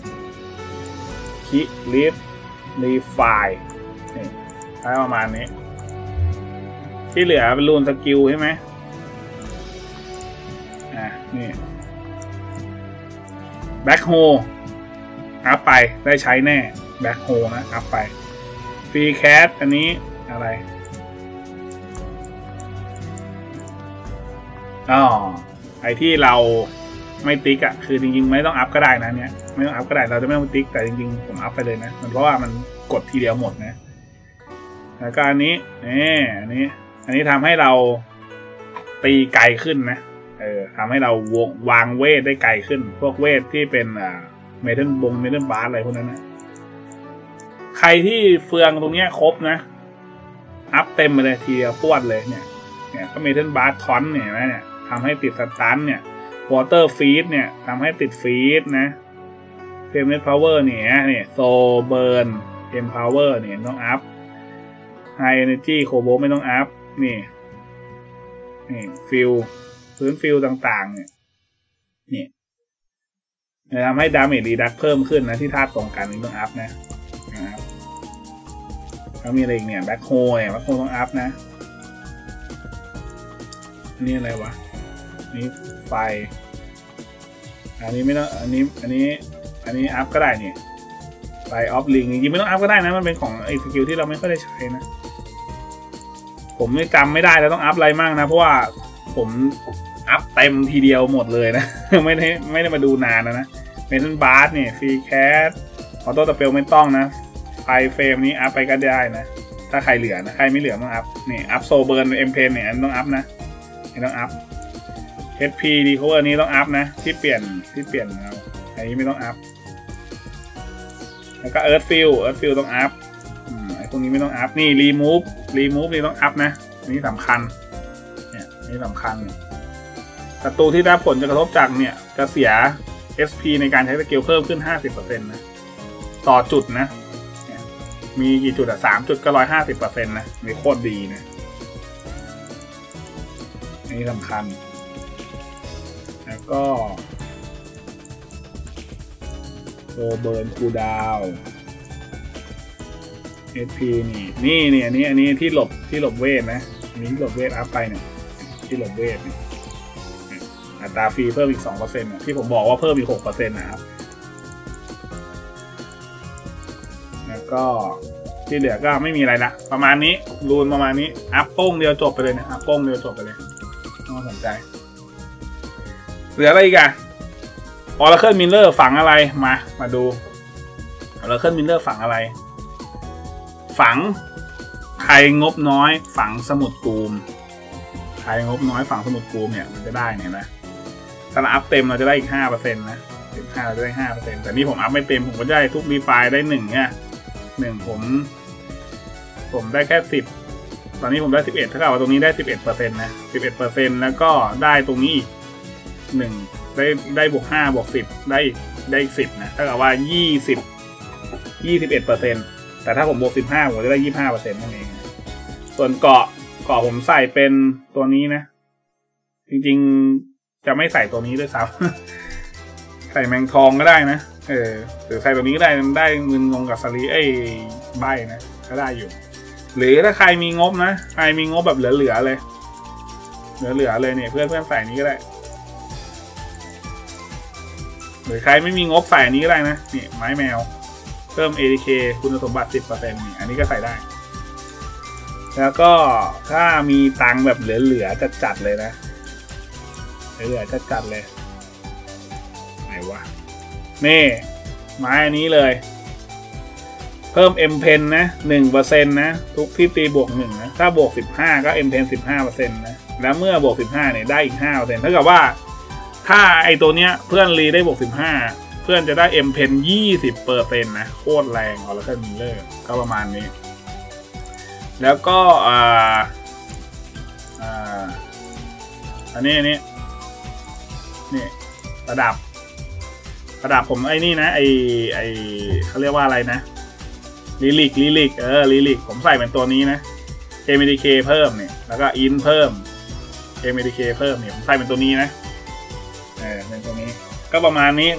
Speaker 1: คิลิฟรีไฟนี่ใช้ประมาณนี้ที่เหลือเป็นรูนสกิลใช่ไหมนี่แบ็คโฮอัพไปได้ใช้แน่แบ็คโฮนะอัพไปฟรีแคสอันนี้อะไรไอที่เราไม่ติ๊กคือจริงๆไม่ต้องอัพก็ได้นะเนี่ยไม่ต้องอัพก็ได้เราจะไม่ต้องติ๊กแต่จริงๆผมอัพไปเลยนะมันเพราะว่ามันกดทีเดียวหมดนะแล้วก็อันนี้อันนี้ทำให้เราตีไกลขึ้นนะทำให้เราวางเวทได้ไกลขึ้นพวกเวทที่เป็นเมทัลบาร์อะไรพวกนั้นนะใครที่เฟืองตรงเนี้ยครบนะอัพเต็มไปเลยทีเดียวป้วนเลยเนี่ยก็เมทัลบาร์ทอนเนี่ยทำให้ติดสตันเนี่ย water feed เนี่ยทำให้ติดฟีดนะ frame rate power เนี่ยโซเบิร์น m power เนี่ยต้องอัพ high energy cobalt ไม่ต้องอัพนี่ฟิลพื้นฟิลต่างๆเนี่ยทำให้ damage reduct เพิ่มขึ้นนะที่ธาตุตรงกันนี่ต้องอัพนะครับแล้วมีอะไรอีกเนี่ยแบ็คโฮต้องอัพนะนี่อะไรวะนี่ไฟอันนี้ไม่ต้องอันนี้อัพก็ได้นี่ไฟออฟลิงจริงๆไม่ต้องอัพก็ได้นะมันเป็นของไอ้สกิลที่เราไม่ค่อยได้ใช้นะผมไม่จำไม่ได้แล้วต้องอัพอะไรมั่งนะเพราะว่าผมอัพเต็มทีเดียวหมดเลยนะ ไม่ได้มาดูนานนะเมทัลบาร์เนี่ยฟรีแคสออโต้สเปลไม่ต้องนะไฟเฟรมนี้อัพไปก็ได้นะถ้าใครเหลือนะใครไม่เหลือต้องอัพนี่อัพโซเบิร์นเอ็มเพนเนี่ยต้องอัพนะไม่ต้องอัพ HP ดีโคเวอร์นี้ต้องอัพนะที่เปลี่ยนเอาอันนี้ไม่ต้องอัพแล้วก็เอิร์ธฟิลต้องอัพไอ้พวกนี้ไม่ต้องอัพนี่รีมูฟนี่ต้องอัพนะนี่สำคัญเนี่ยนี่สำคัญศัตรูที่ได้ผลจะกระทบจากเนี่ยจะเสีย SP ในการใช้สกิลเพิ่มขึ้น 50% นะต่อจุดนะมีกี่จุด3 จุดก็ 150% นะมีโคตรดีนะนี่สำคัญแล้วก็โซเบิร์นคูลดาวน์ SP นี่อันนี้ที่หลบเวทนะอันนี้ที่หลบเวทอัพไปเนี่ยที่หลบเวทเนี่ยอัตราฟรีเพิ่มอีก 2% ที่ผมบอกว่าเพิ่มอีก 6% นะครับแล้วก็ที่เหลือก็ไม่มีอะไรละประมาณนี้รูนประมาณนี้อัพโป้งเดียวจบไปเลยนะอัพโป้งเดียวจบไปเลยไม่ต้องสนใจเหลืออะไรอีกอะOracle Miller ฝังอะไรมาดู Oracle Miller ฝังอะไรฝังใครงบน้อยฝังสมุดกูมใครงบน้อยฝังสมุดกูมเนี่ยมันจะได้เนี่ยนะถ้าเราอัพเต็มเราจะได้อีก 5% นะ15เราจะได้ 5% แต่นี่ผมอัพไม่เต็มผมก็ได้ทุกรีไฟล์ได้1เนี่ย1ผมได้แค่10ตอนนี้ผมได้11เท่ากับว่าตรงนี้ได้ 11% นะ 11% แล้วก็ได้ตรงนี้อีก1ได้บวก5บวก10ได้อีก10นะเท่ากับว่า21%แต่ถ้าผมบวก15ผมจะได้ 25% นั่นเองส่วนเกาะผมใส่เป็นตัวนี้นะจริงๆจะไม่ใส่ตัวนี้ด้วยซ้ำใส่แมงทองก็ได้นะหรือใส่ตัวนี้ก็ได้เงินงงกับสลีใบนะก็ได้อยู่หรือถ้าใครมีงบนะใครมีงบแบบเหลือเลยเนี่ยเพื่อนใส่นี้ก็ได้หรือใครไม่มีงบใส่นี้ก็ได้นะนี่ไม้แมวเพิ่ม ADK คุณสมบัติ 10% นี่อันนี้ก็ใส่ได้แล้วก็ถ้ามีตังแบบเหลือจัดเลยนะเหลือจัดเลยไหนวะนี่ไม้อันนี้เลยเพิ่ม M Pen นะ 1% นะทุกที่ตีบวก1นะถ้าบวก15ก็ M Pen 15% นะแล้วเมื่อบวก15เนี่ยได้อีก 5% เท่ากับว่าถ้าไอตัวเนี้ยเพื่อนรีได้บวก15เพื่อนจะได้ M Pen 20% นะโคตรแรงเอาแล้วก็มีเลิกก็ประมาณนี้แล้วก็อันนี้นี่ระดับผมไอ้นี่นะไอเขาเรียกว่าอะไรนะลิลิกลิลิกผมใส่เป็นตัวนี้นะ MDK เพิ่มเนี่ยแล้วก็อินเพิ่ม MDK เพิ่มเนี่ยผมใส่เป็นตัวนี้นะเป็นตัวนี้ก็ประมาณนี้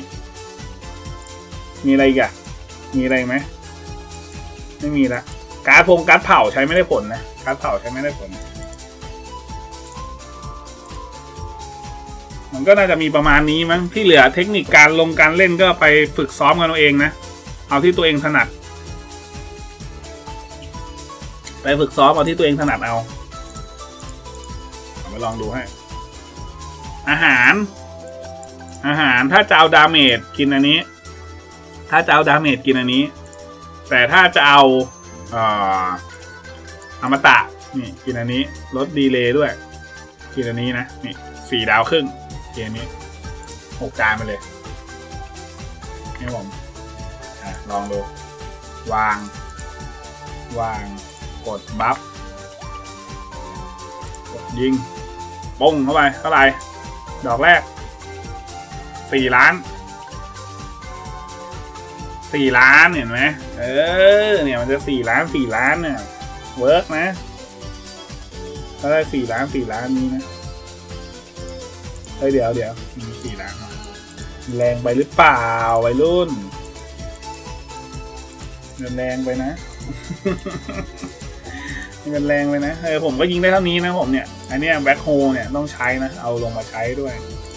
Speaker 1: มีอะไรอีกอะมีอะไรไหมไม่มีละการ์ดเผาใช้ไม่ได้ผลนะการ์ดเผาใช้ไม่ได้ผลมันก็น่าจะมีประมาณนี้มั้งที่เหลือเทคนิคการเล่นก็ไปฝึกซ้อมกันเอาเองนะเอาที่ตัวเองถนัดไปฝึกซ้อมเอาที่ตัวเองถนัดเอาไปลองดูให้อาหารถ้าจะเอาดาเมจกินอันนี้แต่ถ้าจะเอาอมตะนี่กินอันนี้ลดดีเลย์ด้วยกินอันนี้นะนี่4 ดาวครึ่งเกมนี้6 จานไปเลยนี่ผมลองดูวางกดบัฟกดยิงป้งเข้าไปดอกแรก 4 ล้านเห็นไหมเนี่ยมันจะ4 ล้านเนี่ยเวิร์กนะถ้าได้4 ล้านนี้นะเดี๋ยว4 ล้านแรงไปหรือเปล่าวัยรุ่นแรงไปนะมันแรงไปนะผมก็ยิงได้เท่านี้นะผมเนี่ยอันนี้แบ็คโฮเนี่ยต้องใช้นะเอาลงมาใช้ด้วย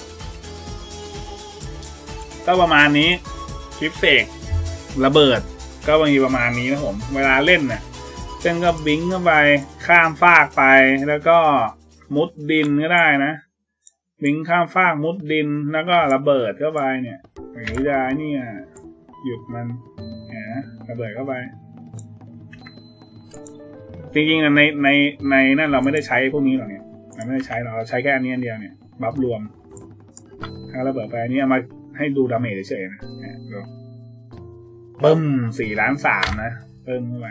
Speaker 1: ก็ประมาณนี้คลิปเสกระเบิดก็มีประมาณนี้นะผมเวลาเล่นเนี่ยเล่นก็บิงเข้าไปข้ามฟากไปแล้วก็มุดดินก็ได้นะบิงข้ามฟากมุดดินแล้วก็ระเบิดเข้าไปเนี่ยหรือจะเนี่ยหยุดมันระเบิดเข้าไปจริงๆในนั่นเราไม่ได้ใช้พวกนี้หรอกเนี่ยเราไม่ได้ใช้เราใช้แค่อันนี้อันเดียวเนี่ยบัฟรวมถ้าระเบิดไปอันนี้เอามาให้ดูดาเมจเฉยๆนะดูปึ้ม4 ล้าน 3นะปึ้มเข้าไป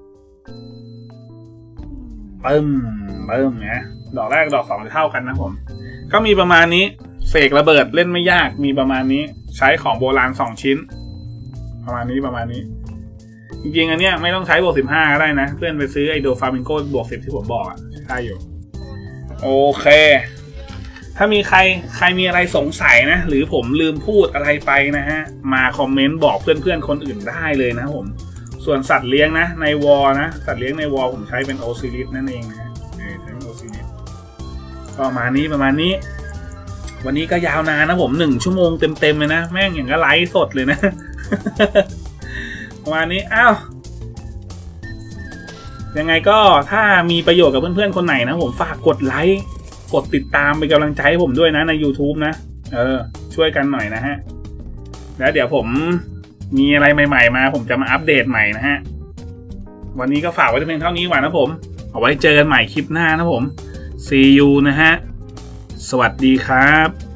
Speaker 1: ปึ้มเนี่ยดอกแรกดอก2จะเท่ากันนะผมก็มีประมาณนี้เสกระเบิดเล่นไม่ยากมีประมาณนี้ใช้ของโบราณ2 ชิ้นประมาณนี้จริงๆอันเนี้ยไม่ต้องใช้บวก15ก็ได้นะเพื่อนไปซื้อไอโดฟามิงโก้บวก10ที่ผมบอกใช่อยู่โอเคถ้ามีใครมีอะไรสงสัยนะหรือผมลืมพูดอะไรไปนะฮะมาคอมเมนต์บอกเพื่อนๆคนอื่นได้เลยนะผมส่วนสัตว์เลี้ยงนะในวอลนะสัตว์เลี้ยงในวอลผมใช้เป็นโอซิลิสนั่นเองนะใช้เป็นโอซิลิสประมาณนี้วันนี้ก็ยาวนานนะผม1 ชั่วโมงเต็มเลยนะแม่งอย่างก็ไลฟ์สดเลยนะ ประมาณนี้ยังไงก็ถ้ามีประโยชน์กับเพื่อนๆคนไหนนะผมฝากกดไลค์กดติดตามเป็นกำลังใจให้ผมด้วยนะใน YouTube นะช่วยกันหน่อยนะฮะแล้วเดี๋ยวผมมีอะไรใหม่ๆมาผมจะมาอัปเดตใหม่นะฮะวันนี้ก็ฝากไว้เพียงเท่านี้ก่อนนะผมเอาไว้เจอกันใหม่คลิปหน้านะผม See you นะฮะสวัสดีครับ